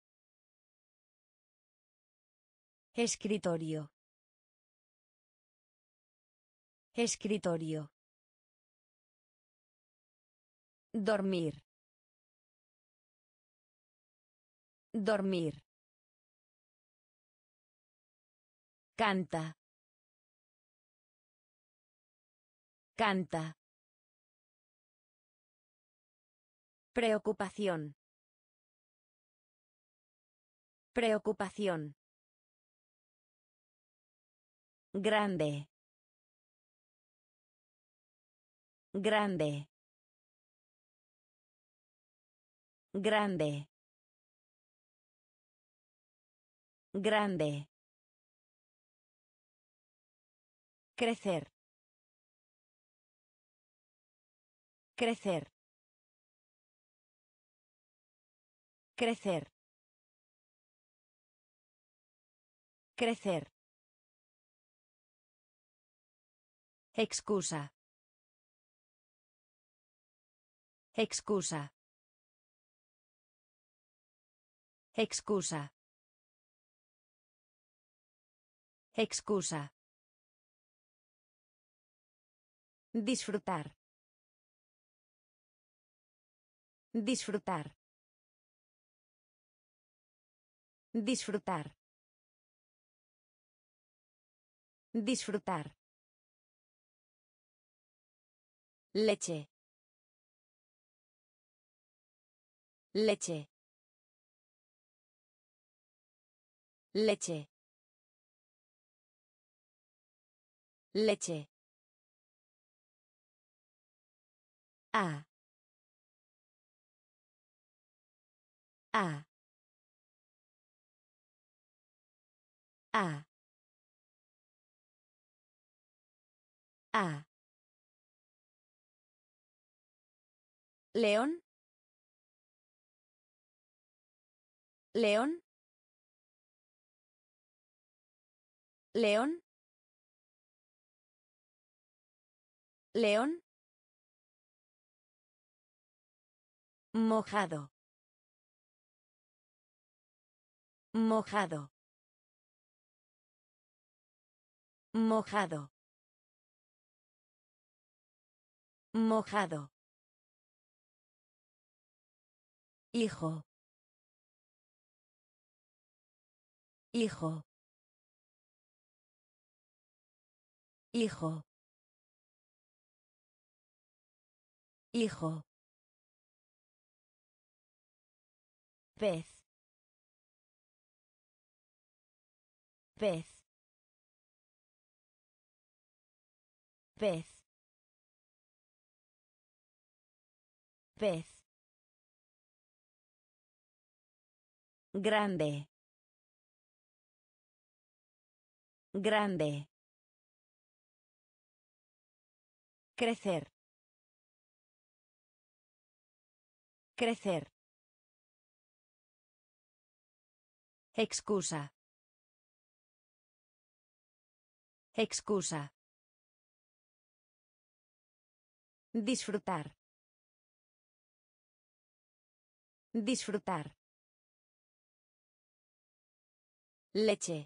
Escritorio. Escritorio. Dormir. Dormir. Canta. Canta. Preocupación. Preocupación. Grande. Grande. Grande. Grande. Crecer. Crecer. Crecer. Crecer. Excusa. Excusa. Excusa. Excusa. Disfrutar. Disfrutar. Disfrutar. Disfrutar. Leche. Leche. Leche. Leche. A. A. A. A. León. León. León. León. Mojado. Mojado. Mojado. Mojado. Hijo. Hijo. Hijo. Hijo. Pez. Pez. Pez. Pez. Grande. Grande. Crecer. Crecer. Excusa. Excusa. Disfrutar. Disfrutar. Leche.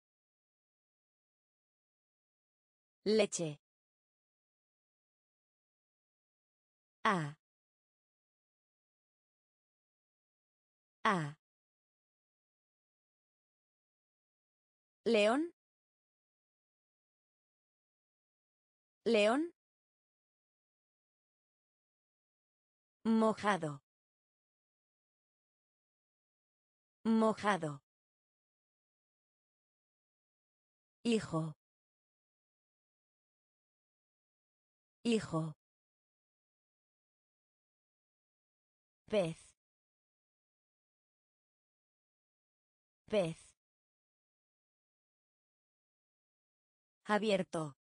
Leche. A. A. León. León. Mojado. Mojado. Hijo. Hijo. Pez. Pez. Abierto.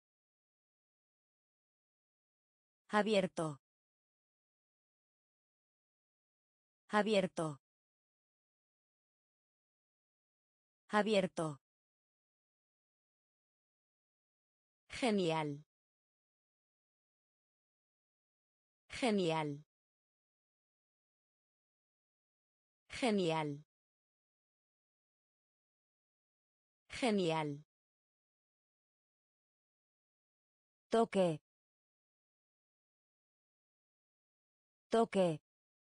Abierto. Abierto. Abierto. Genial. Genial. Genial. Genial. Toque. Toque.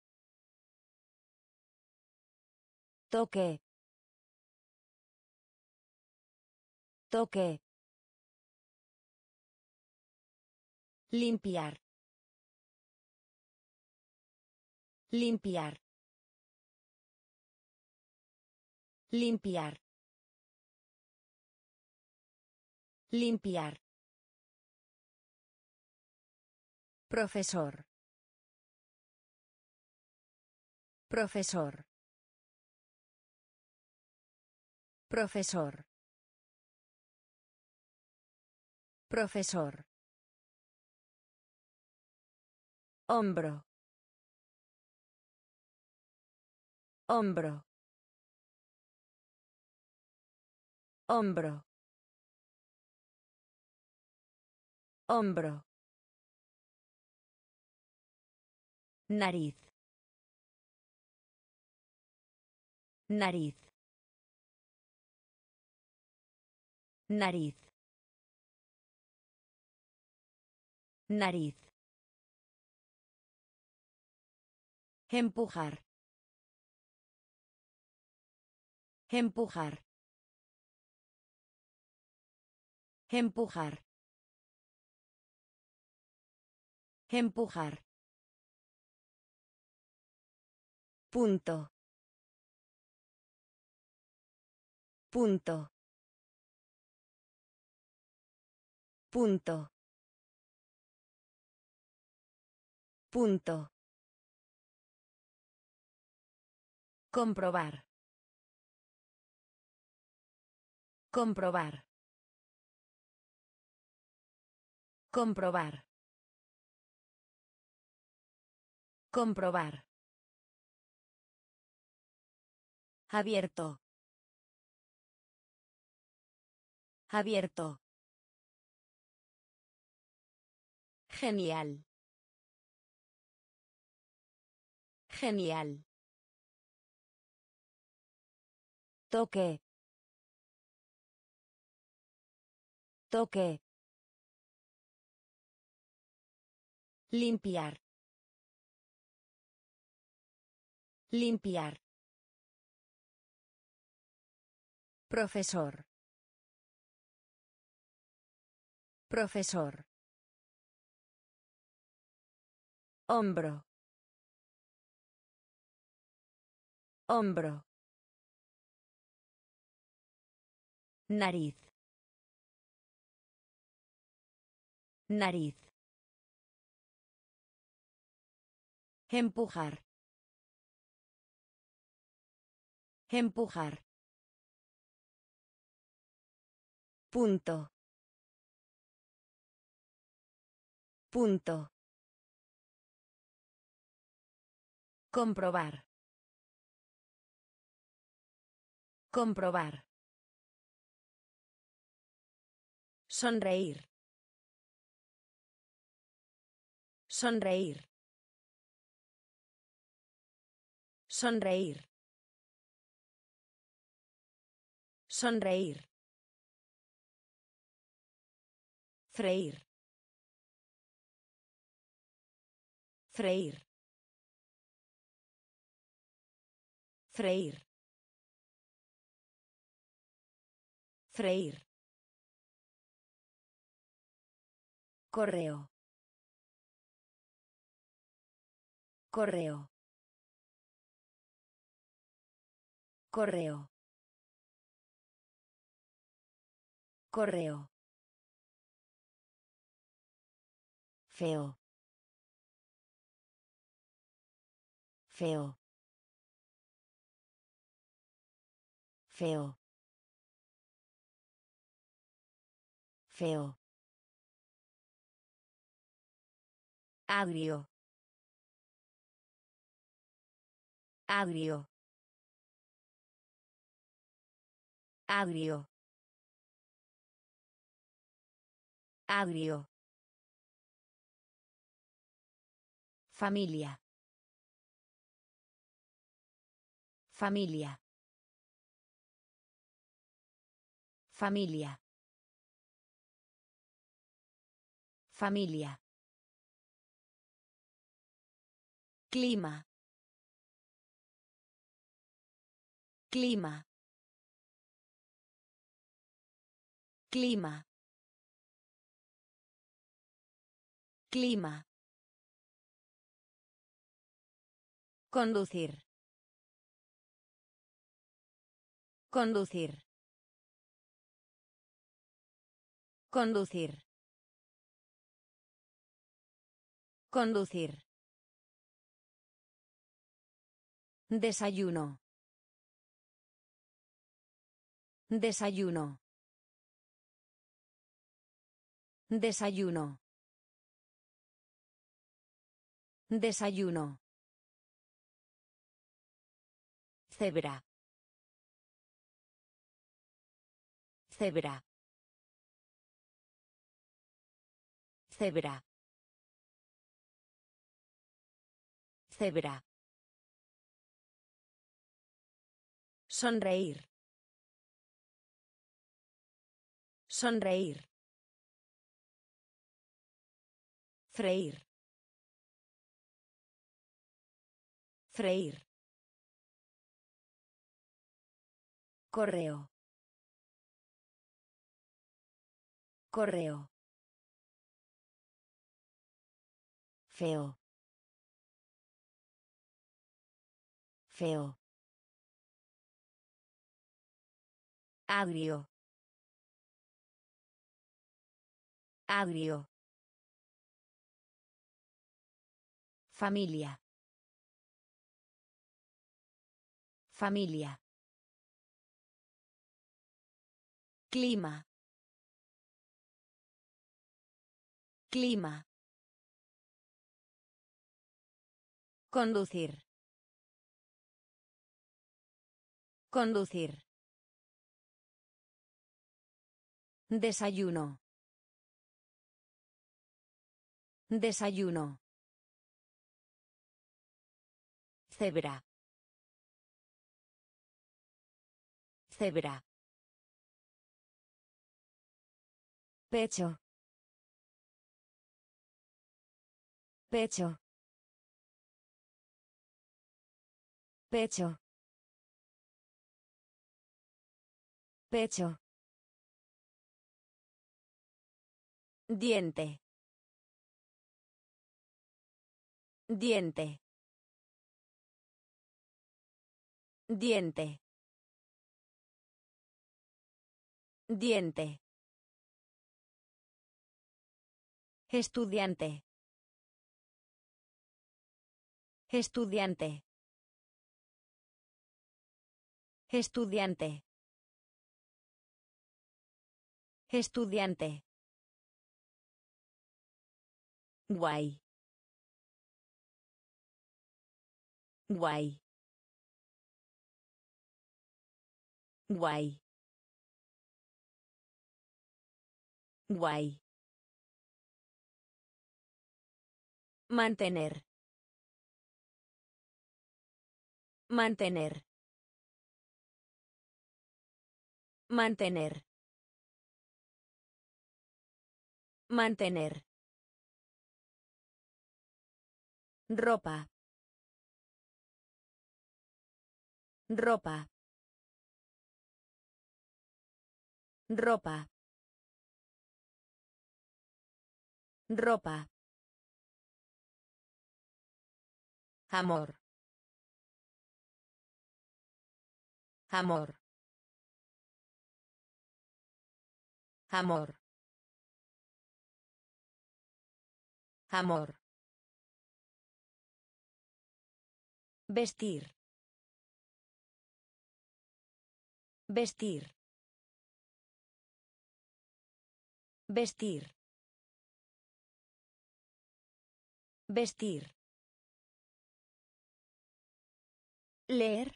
Toque. Toque. Limpiar. Limpiar. Limpiar. Limpiar. Profesor. Profesor. Profesor. Profesor. Hombro. Hombro. Hombro. Hombro. Nariz. Nariz. Nariz. Nariz. Empujar. Empujar. Empujar. Empujar. Punto. Punto. Punto. Punto. Comprobar. Comprobar. Comprobar. Comprobar. Abierto. Abierto. Genial. Genial. Toque. Toque. Limpiar. Limpiar. Profesor. Profesor. Hombro. Hombro. Nariz. Nariz. Empujar. Empujar. Punto. Punto. Comprobar. Comprobar. Sonreír. Sonreír. Sonreír. Sonreír. Freír. Freír. Freír. Freír. Correo. Correo. Correo. Correo. Feo. Feo. Feo. Feo. Agrio. Agrio. Agrio. Agrio. Familia. Familia. Familia. Familia. Clima. Clima. Clima. Clima. Conducir. Conducir. Conducir. Conducir. Desayuno. Desayuno. Desayuno. Desayuno. Cebra. Cebra. Cebra. Cebra. Sonreír. Sonreír. Freír. Freír. Correo. Correo. Feo. Feo. Agrio. Agrio. Familia. Familia. Clima. Clima. Conducir. Conducir. Desayuno. Desayuno. Cebra. Cebra. Pecho. Pecho. Pecho. Pecho. Diente. Diente. Diente. Diente. Estudiante. Estudiante. Estudiante. Estudiante. Guay. Guay. Guay. Guay. Mantener. Mantener. Mantener. Mantener. Ropa. Ropa. Ropa. Ropa. Amor. Amor. Amor. Amor. Vestir. Vestir. Vestir. Vestir. Leer.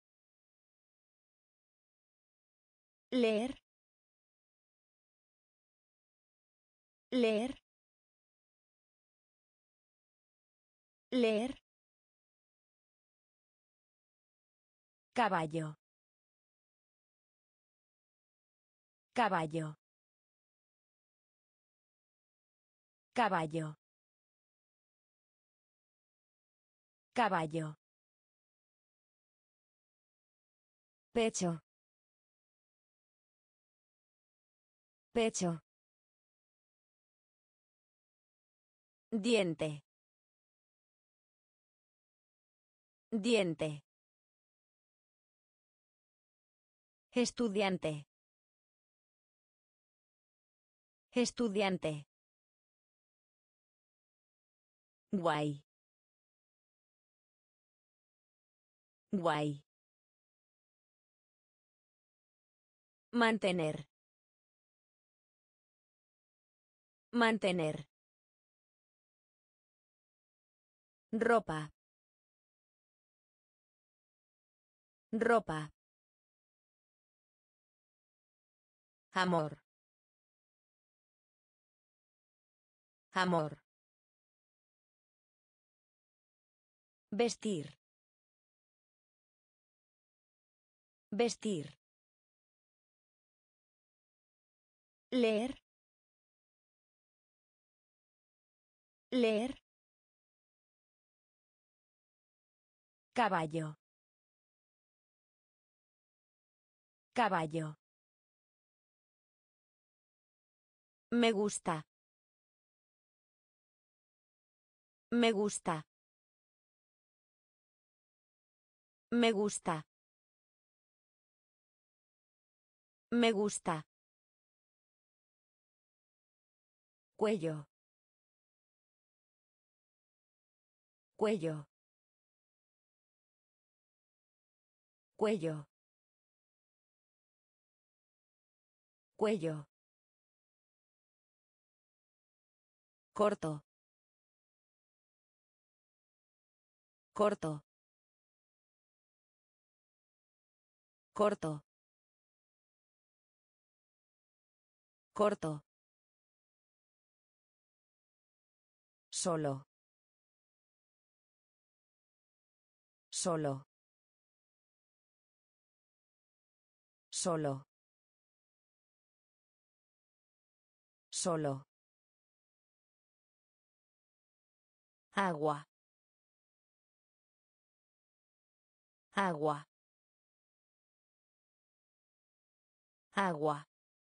Leer. Leer. Leer. Caballo. Caballo. Caballo. Caballo. Pecho. Pecho. Diente. Diente. Estudiante. Estudiante. Guay. Guay. Mantener. Mantener. Ropa. Ropa. Amor. Amor. Vestir. Vestir. Leer. Leer. Caballo. Caballo. Me gusta. Me gusta. Me gusta. Me gusta. Cuello. Cuello. Cuello. Cuello. Corto. Corto. Corto. Corto. Solo. Solo. Solo. Solo. Agua. Agua. Agua.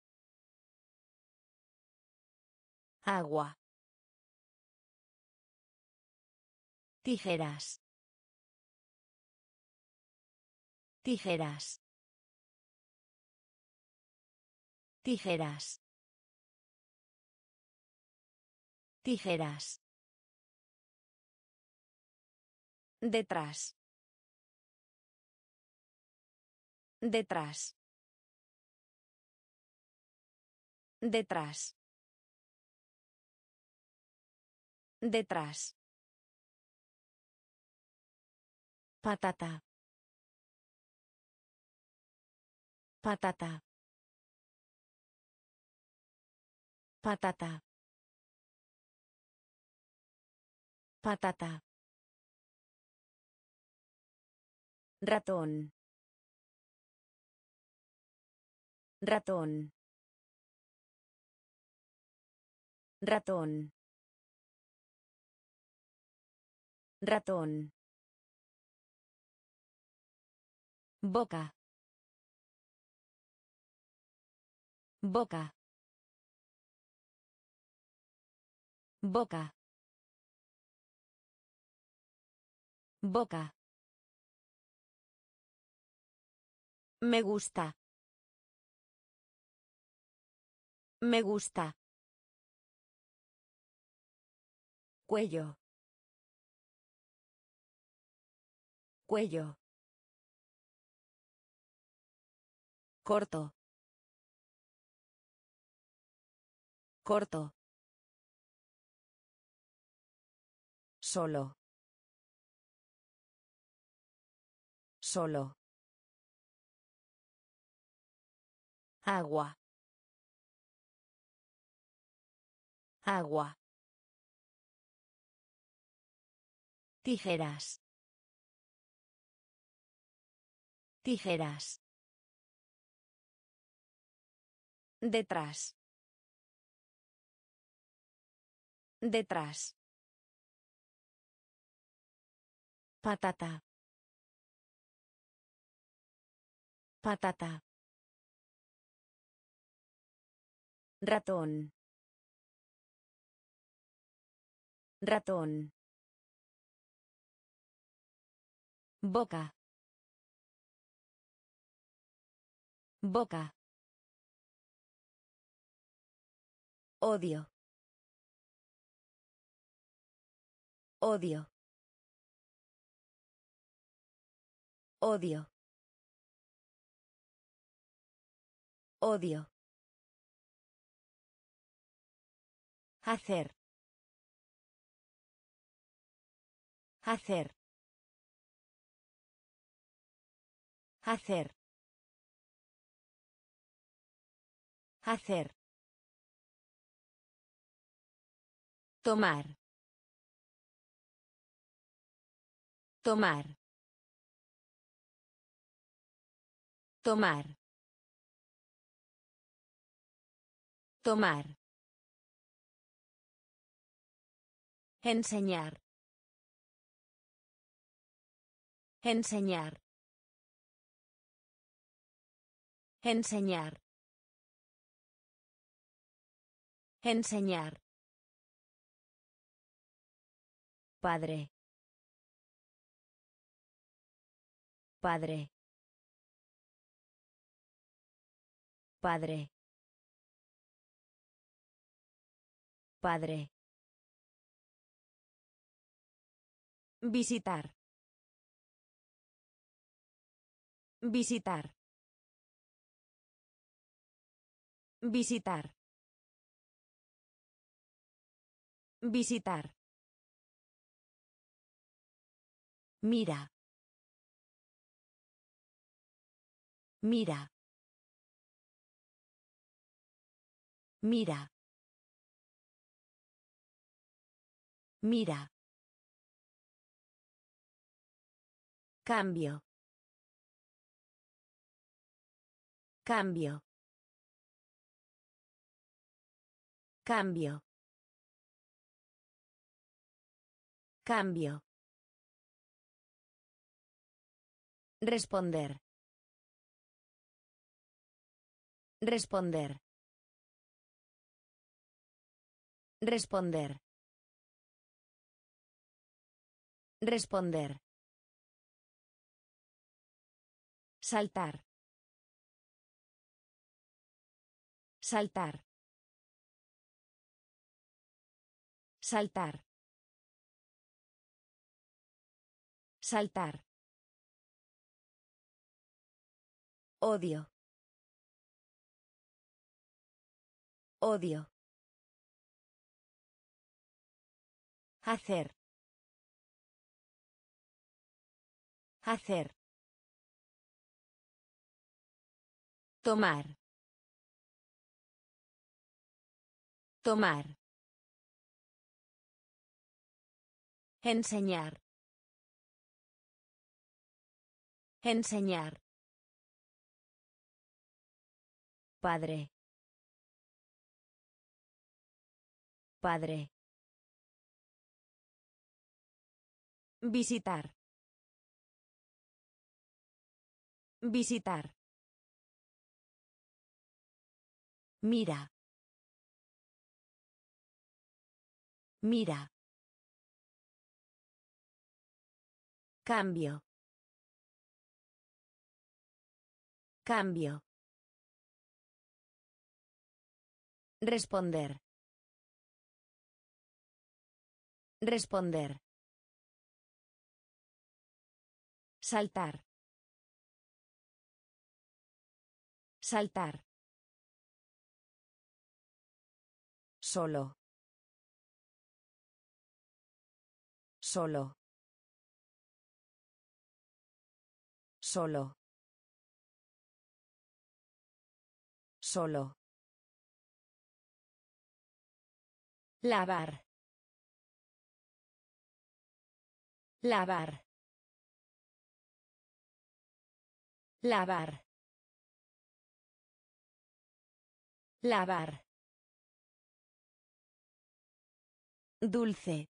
Agua. Tijeras. Tijeras. Tijeras. Tijeras. Detrás. Detrás. Detrás. Detrás. Patata. Patata. Patata. Patata. Ratón. Ratón. Ratón. Ratón. Boca. Boca. Boca. Boca. Me gusta. Me gusta. Cuello. Cuello. Corto. Corto. Solo. Solo. Agua. Agua. Tijeras. Tijeras. Detrás. Detrás. Patata. Patata. Ratón. Ratón. Boca. Boca. Odio. Odio. Odio. Odio. Hacer. Hacer. Hacer. Hacer. Tomar. Tomar. Tomar. Tomar. Enseñar. Enseñar. Enseñar. Enseñar. Padre. Padre. Padre. Padre. Visitar. Visitar. Visitar. Visitar. Mira. Mira. Mira. Mira. Cambio. Cambio. Cambio. Cambio. Responder. Responder. Responder. Responder. Saltar. Saltar. Saltar. Saltar. Odio. Odio. Hacer. Hacer. Tomar. Tomar. Enseñar. Enseñar. Padre. Padre. Visitar. Visitar. Mira. Mira. Cambio. Cambio. Responder. Responder. Saltar. Saltar. Solo. Solo. Solo. Solo. Lavar. Lavar. Lavar. Lavar. Dulce.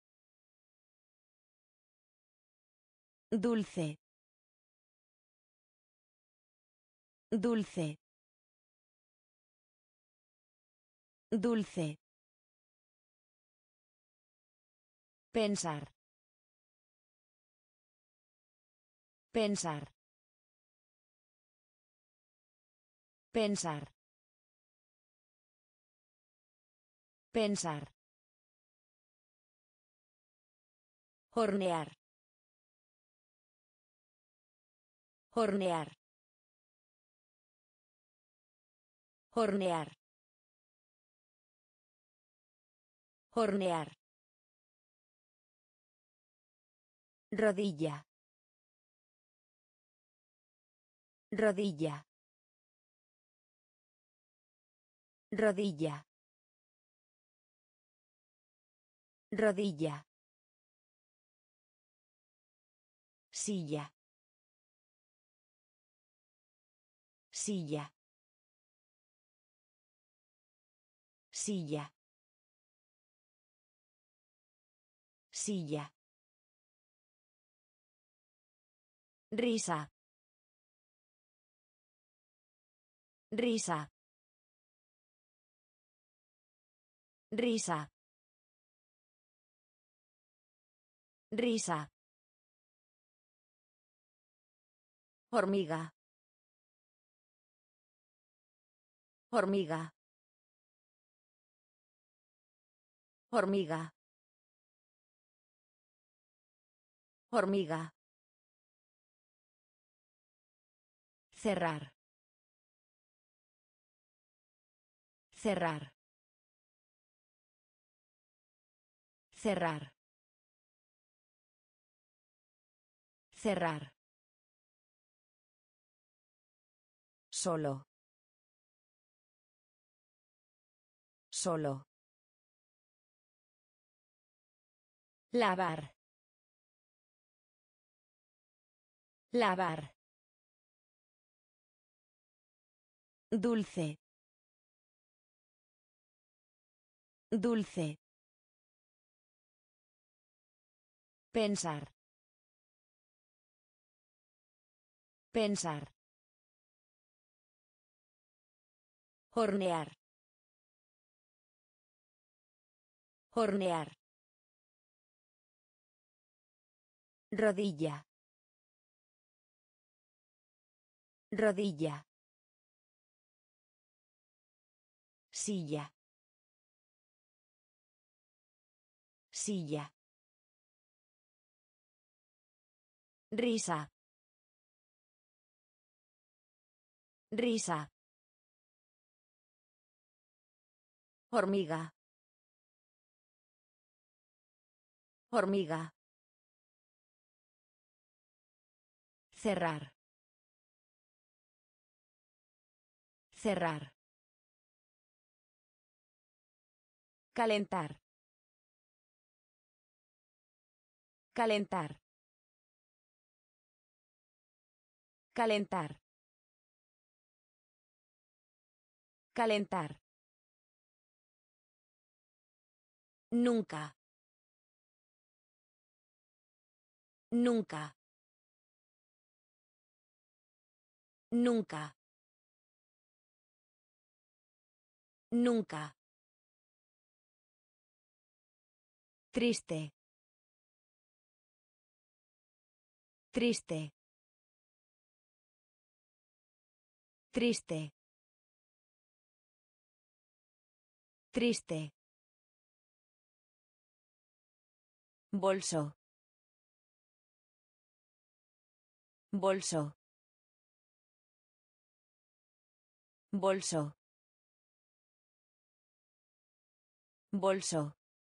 Dulce. Dulce. Dulce. Pensar. Pensar. Pensar. Pensar. Hornear. Hornear. Hornear. Hornear. Rodilla. Rodilla. Rodilla. Rodilla. Silla. Silla. Silla. Silla. Risa. Risa. Risa. Risa. Hormiga. Hormiga. Hormiga. Hormiga. Cerrar. Cerrar. Cerrar. Cerrar. Solo. Solo. Lavar. Lavar. Dulce. Dulce. Pensar. Pensar. Hornear. Hornear. Rodilla. Rodilla. Silla. Silla. Risa. Risa. Hormiga. Hormiga. Cerrar. Cerrar. Calentar. Calentar. Calentar. Calentar. Nunca. Nunca. Nunca. Nunca. Triste. Triste. Triste. Triste. Bolso. Bolso. Bolso. Bolso.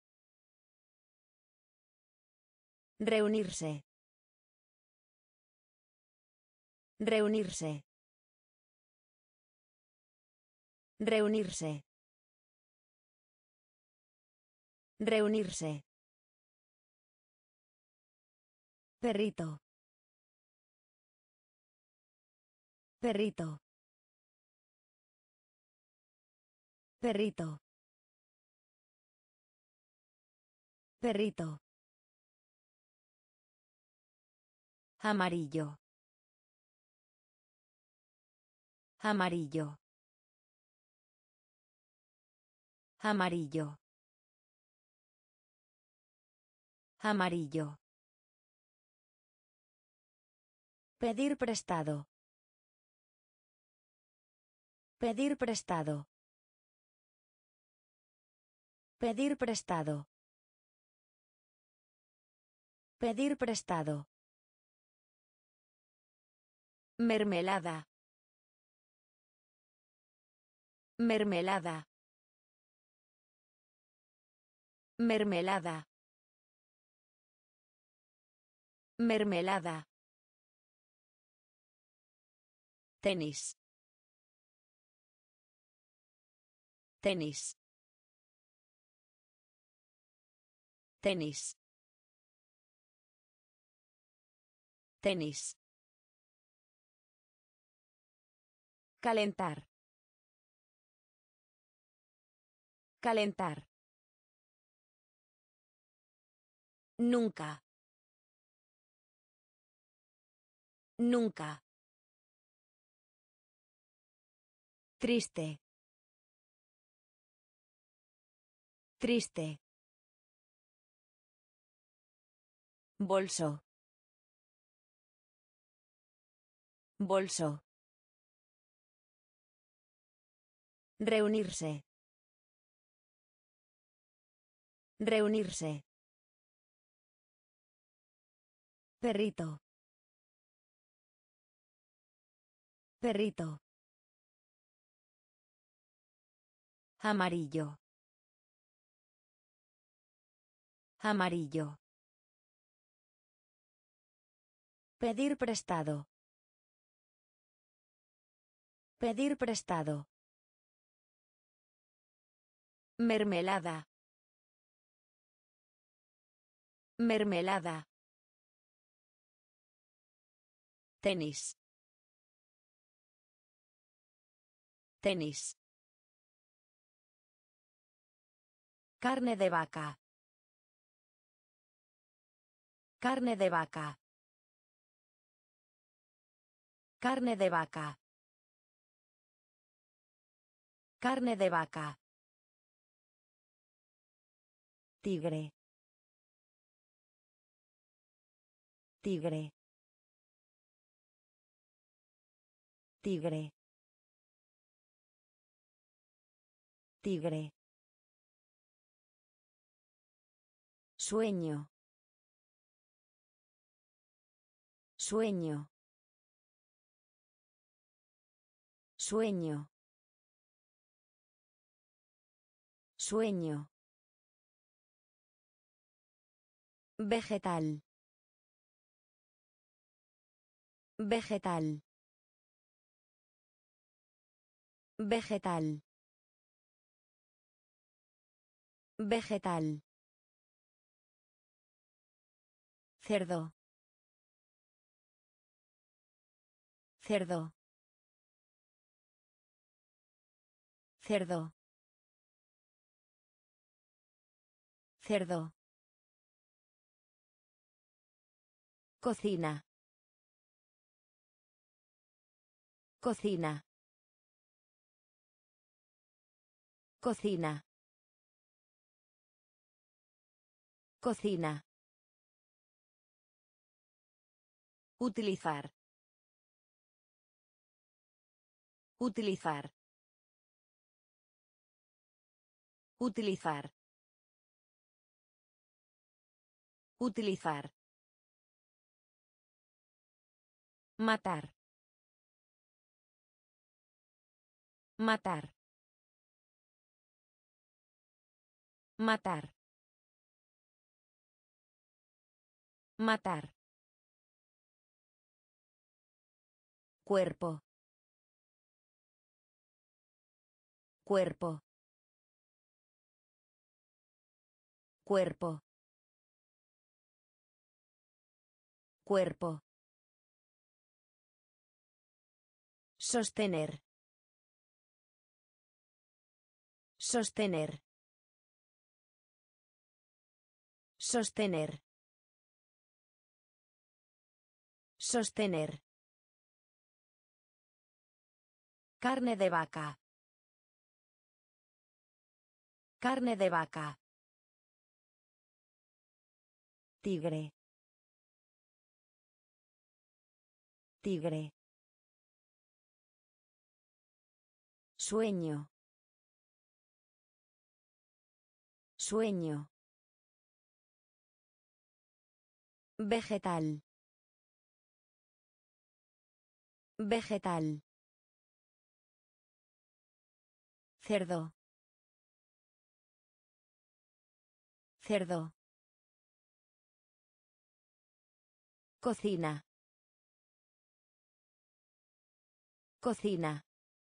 Reunirse. Reunirse. Reunirse. Reunirse. Perrito. Perrito. Perrito. Perrito. Amarillo. Amarillo. Amarillo. Amarillo. Pedir prestado. Pedir prestado. Pedir prestado. Pedir prestado. Mermelada. Mermelada. Mermelada. Mermelada. Tenis. Tenis. Tenis. Tenis. Calentar. Calentar. Nunca. Nunca. Triste. Triste. Bolso. Bolso. Reunirse. Reunirse. Perrito. Perrito. Amarillo. Amarillo. Pedir prestado. Pedir prestado. Mermelada. Mermelada. Tenis. Tenis. Carne de vaca. Carne de vaca. Carne de vaca. Carne de vaca. Tigre. Tigre. Tigre. Tigre. Sueño. Sueño. Sueño. Sueño. Vegetal. Vegetal. Vegetal. Vegetal. Cerdo. Cerdo. Cerdo. Cerdo. Cocina. Cocina. Cocina. Cocina. Utilizar. Utilizar. Utilizar. Utilizar. Matar. Matar. Matar. Matar. Cuerpo. Cuerpo. Cuerpo. Cuerpo. Sostener. Sostener. Sostener. Sostener. Carne de vaca. Carne de vaca. Tigre. Tigre. Sueño. Sueño. Vegetal. Vegetal. Cerdo. Cerdo. Cocina. Cocina.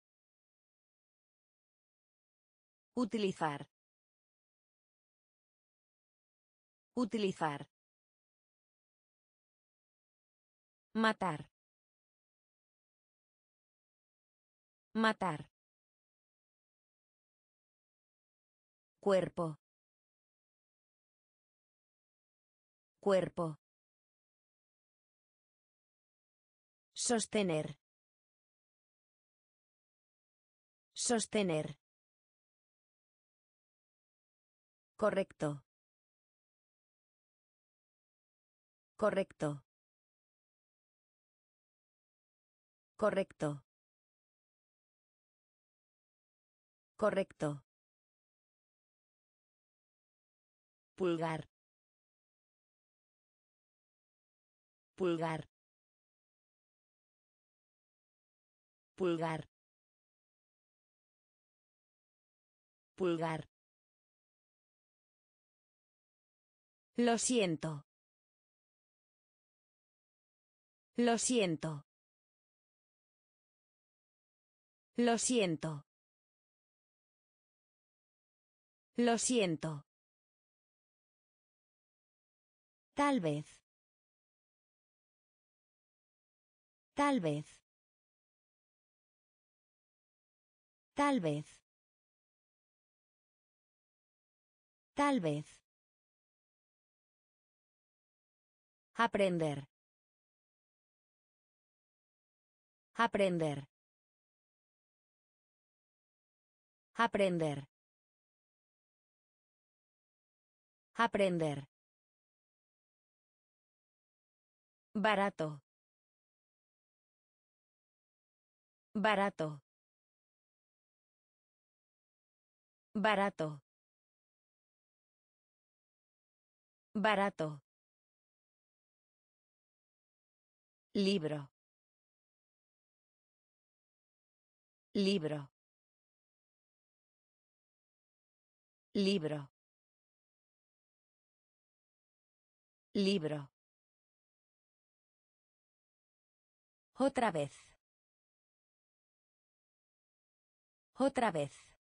Utilizar. Utilizar. Matar. Matar. Cuerpo. Cuerpo. Sostener. Sostener. Correcto. Correcto. Correcto. Correcto. Pulgar. Pulgar. Pulgar. Pulgar. Lo siento. Lo siento. Lo siento. Lo siento. Tal vez. Tal vez. Tal vez. Tal vez. Aprender. Aprender. Aprender. Aprender. Barato. Barato. Barato. Barato. Libro. Libro. Libro. Libro. Otra vez. Otra vez.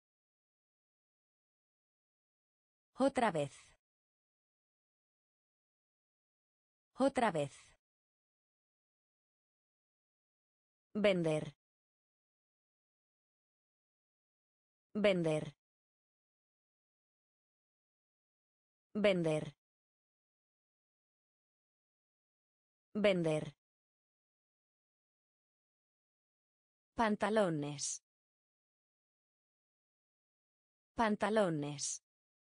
Otra vez. Otra vez. Vender. Vender. Vender. Vender. Pantalones. Pantalones.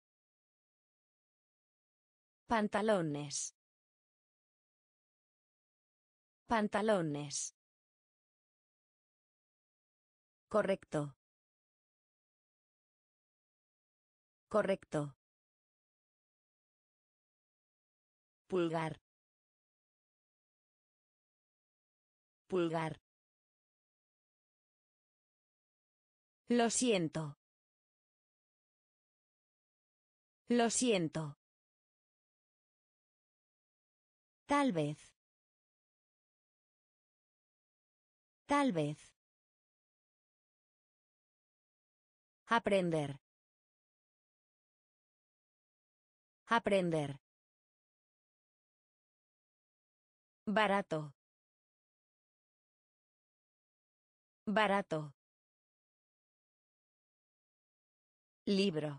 Pantalones. Pantalones. Correcto. Correcto. Pulgar. Pulgar. Lo siento. Lo siento. Tal vez. Tal vez. Aprender. Aprender. Barato. Barato. Libro.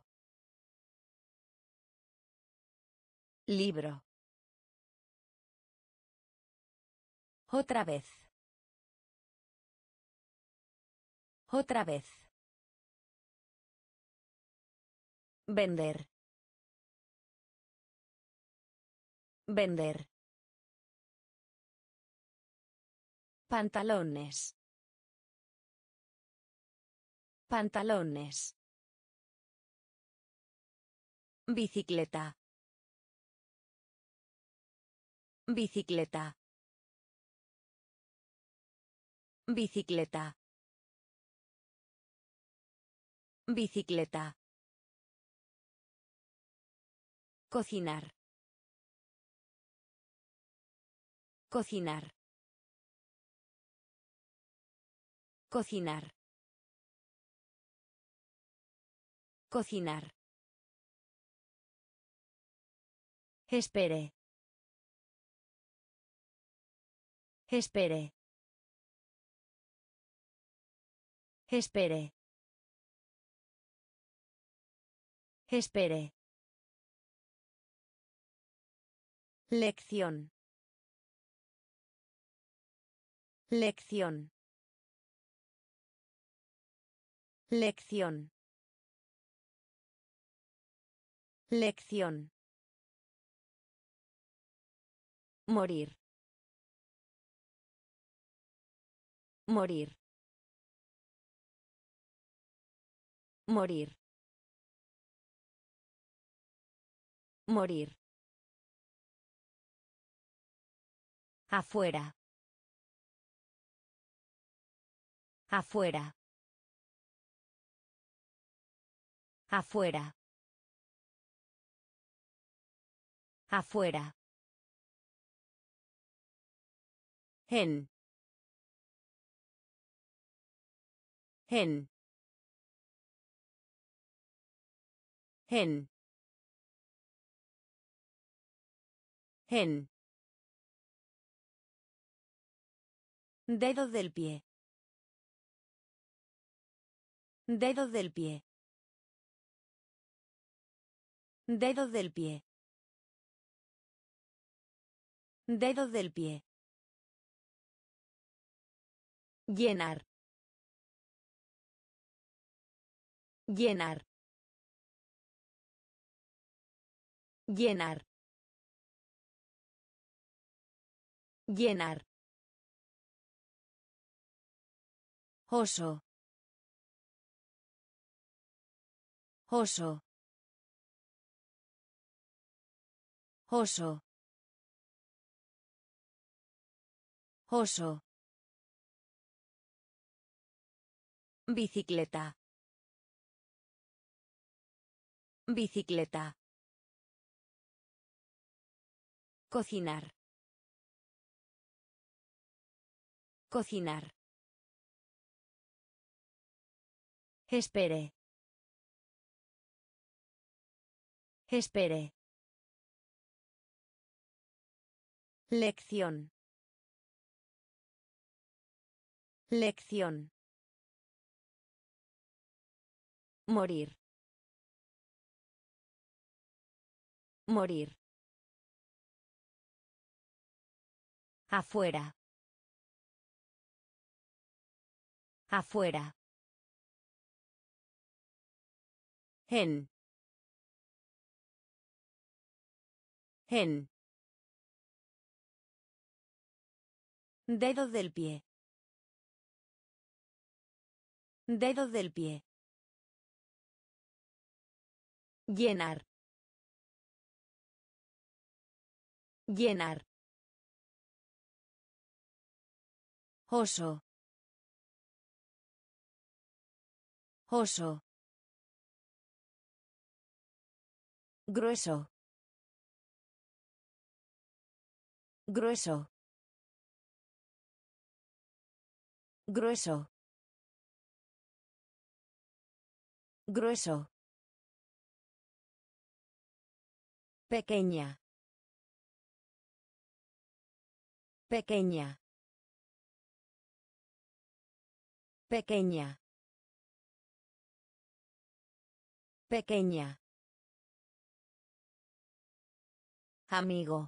Libro. Otra vez. Otra vez. Vender. Vender. Pantalones. Pantalones. Bicicleta. Bicicleta. Bicicleta. Bicicleta. Cocinar. Cocinar. Cocinar. Cocinar. Espere. Espere. Espere. Espere. Lección. Lección. Lección. Lección. Morir. Morir. Morir. Morir. Afuera. Afuera. Afuera. Afuera. En. En. En. En. Dedo del pie. Dedo del pie. Dedo del pie. Dedo del pie. Llenar. Llenar. Llenar. Llenar. Oso. Oso. Oso. Oso. Bicicleta. Bicicleta. Cocinar. Cocinar. Espere. Espere. Lección. Lección. Morir. Morir. Afuera. Afuera. En. En. Dedo del pie. Dedo del pie. Llenar. Llenar. Oso. Oso. Grueso. Grueso. Grueso. Grueso. Pequeña. Pequeña. Pequeña. Pequeña. Amigo.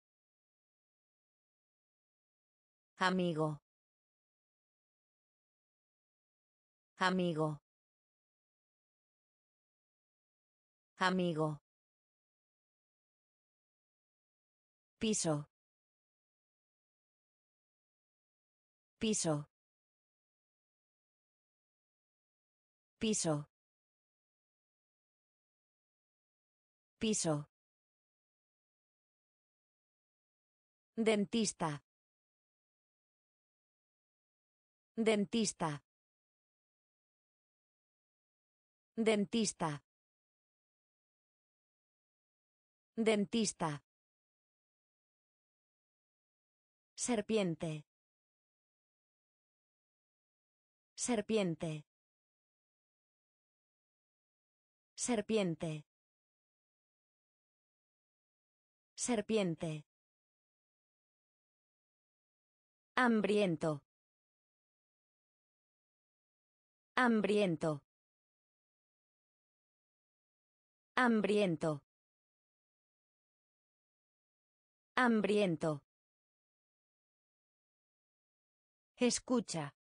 Amigo. Amigo. Amigo. Piso. Piso. Piso. Piso. Dentista. Dentista. Dentista. Dentista. Serpiente. Serpiente. Serpiente. Serpiente. Hambriento. Hambriento. Hambriento. Hambriento. Escucha.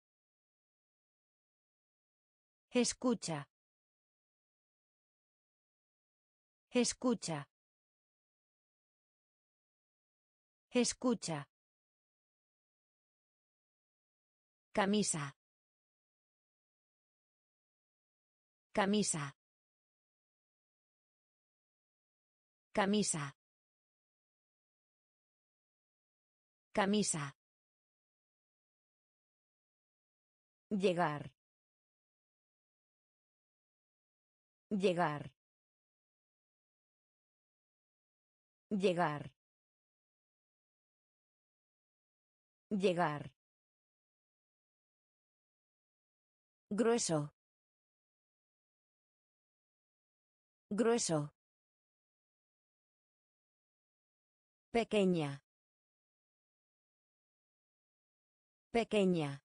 Escucha. Escucha. Escucha. Camisa. Camisa. Camisa. Camisa. Llegar. Llegar. Llegar. Llegar. Grueso. Grueso. Pequeña. Pequeña.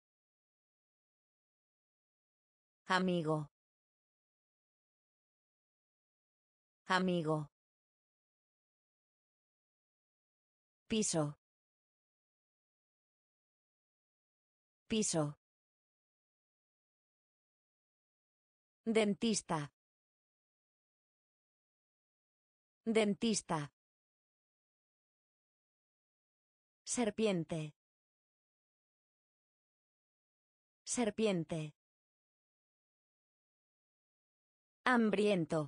Amigo. Amigo. Piso. Piso. Dentista. Dentista. Serpiente. Serpiente. Hambriento.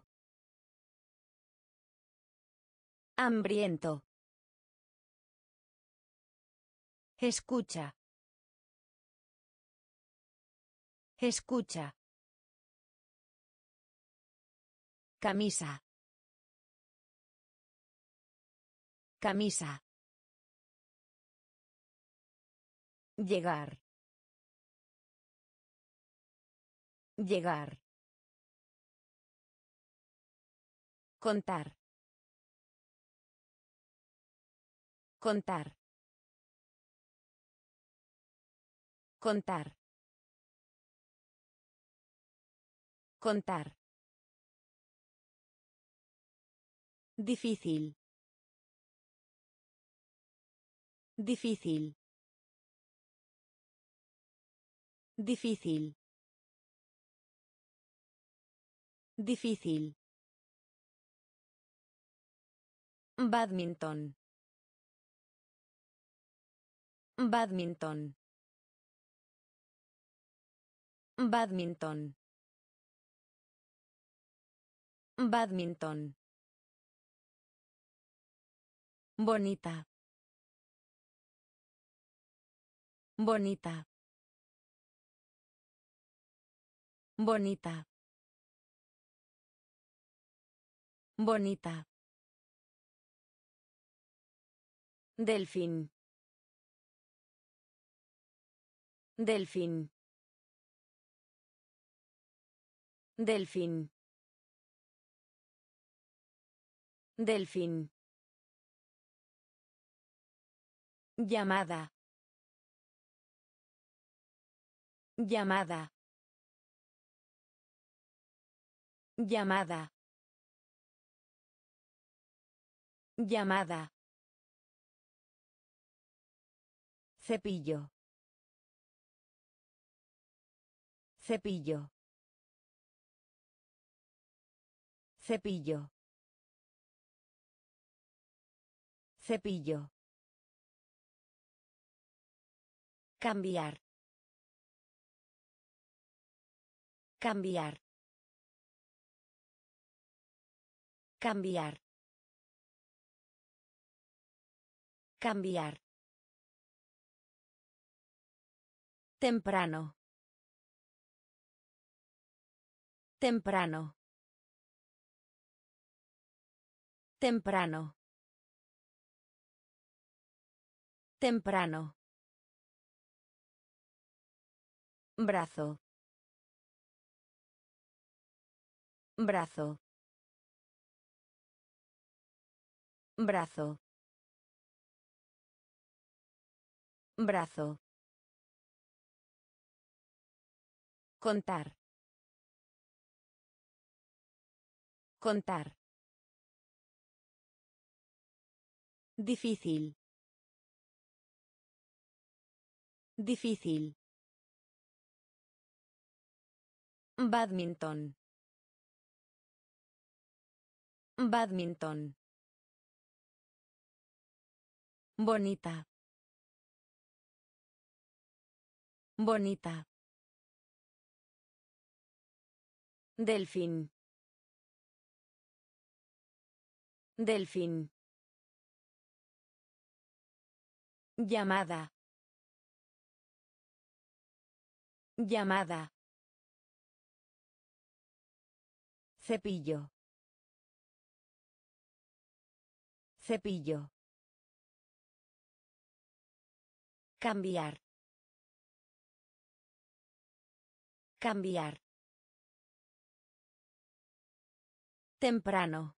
Hambriento. Escucha. Escucha. Camisa. Camisa. Llegar. Llegar. Contar. Contar. Contar. Contar. Difícil. Difícil. Difícil. Difícil. Badminton. Badminton. Badminton. Badminton. Bonita. Bonita. Bonita. Bonita. Delfín. Delfín. Delfín. Delfín. Llamada. Llamada. Llamada. Llamada. Cepillo. Cepillo. Cepillo. Cepillo. Cambiar. Cambiar. Cambiar. Cambiar. Temprano. Temprano. Temprano. Temprano. Brazo. Brazo. Brazo. Brazo. Contar. Contar. Difícil. Difícil. Badminton. Badminton. Bonita. Bonita. Delfín. Delfín. Llamada. Llamada. Cepillo. Cepillo. Cambiar. Cambiar. Temprano.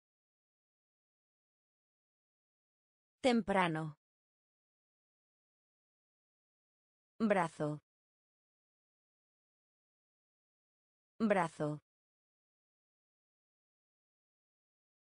Temprano. Brazo. Brazo.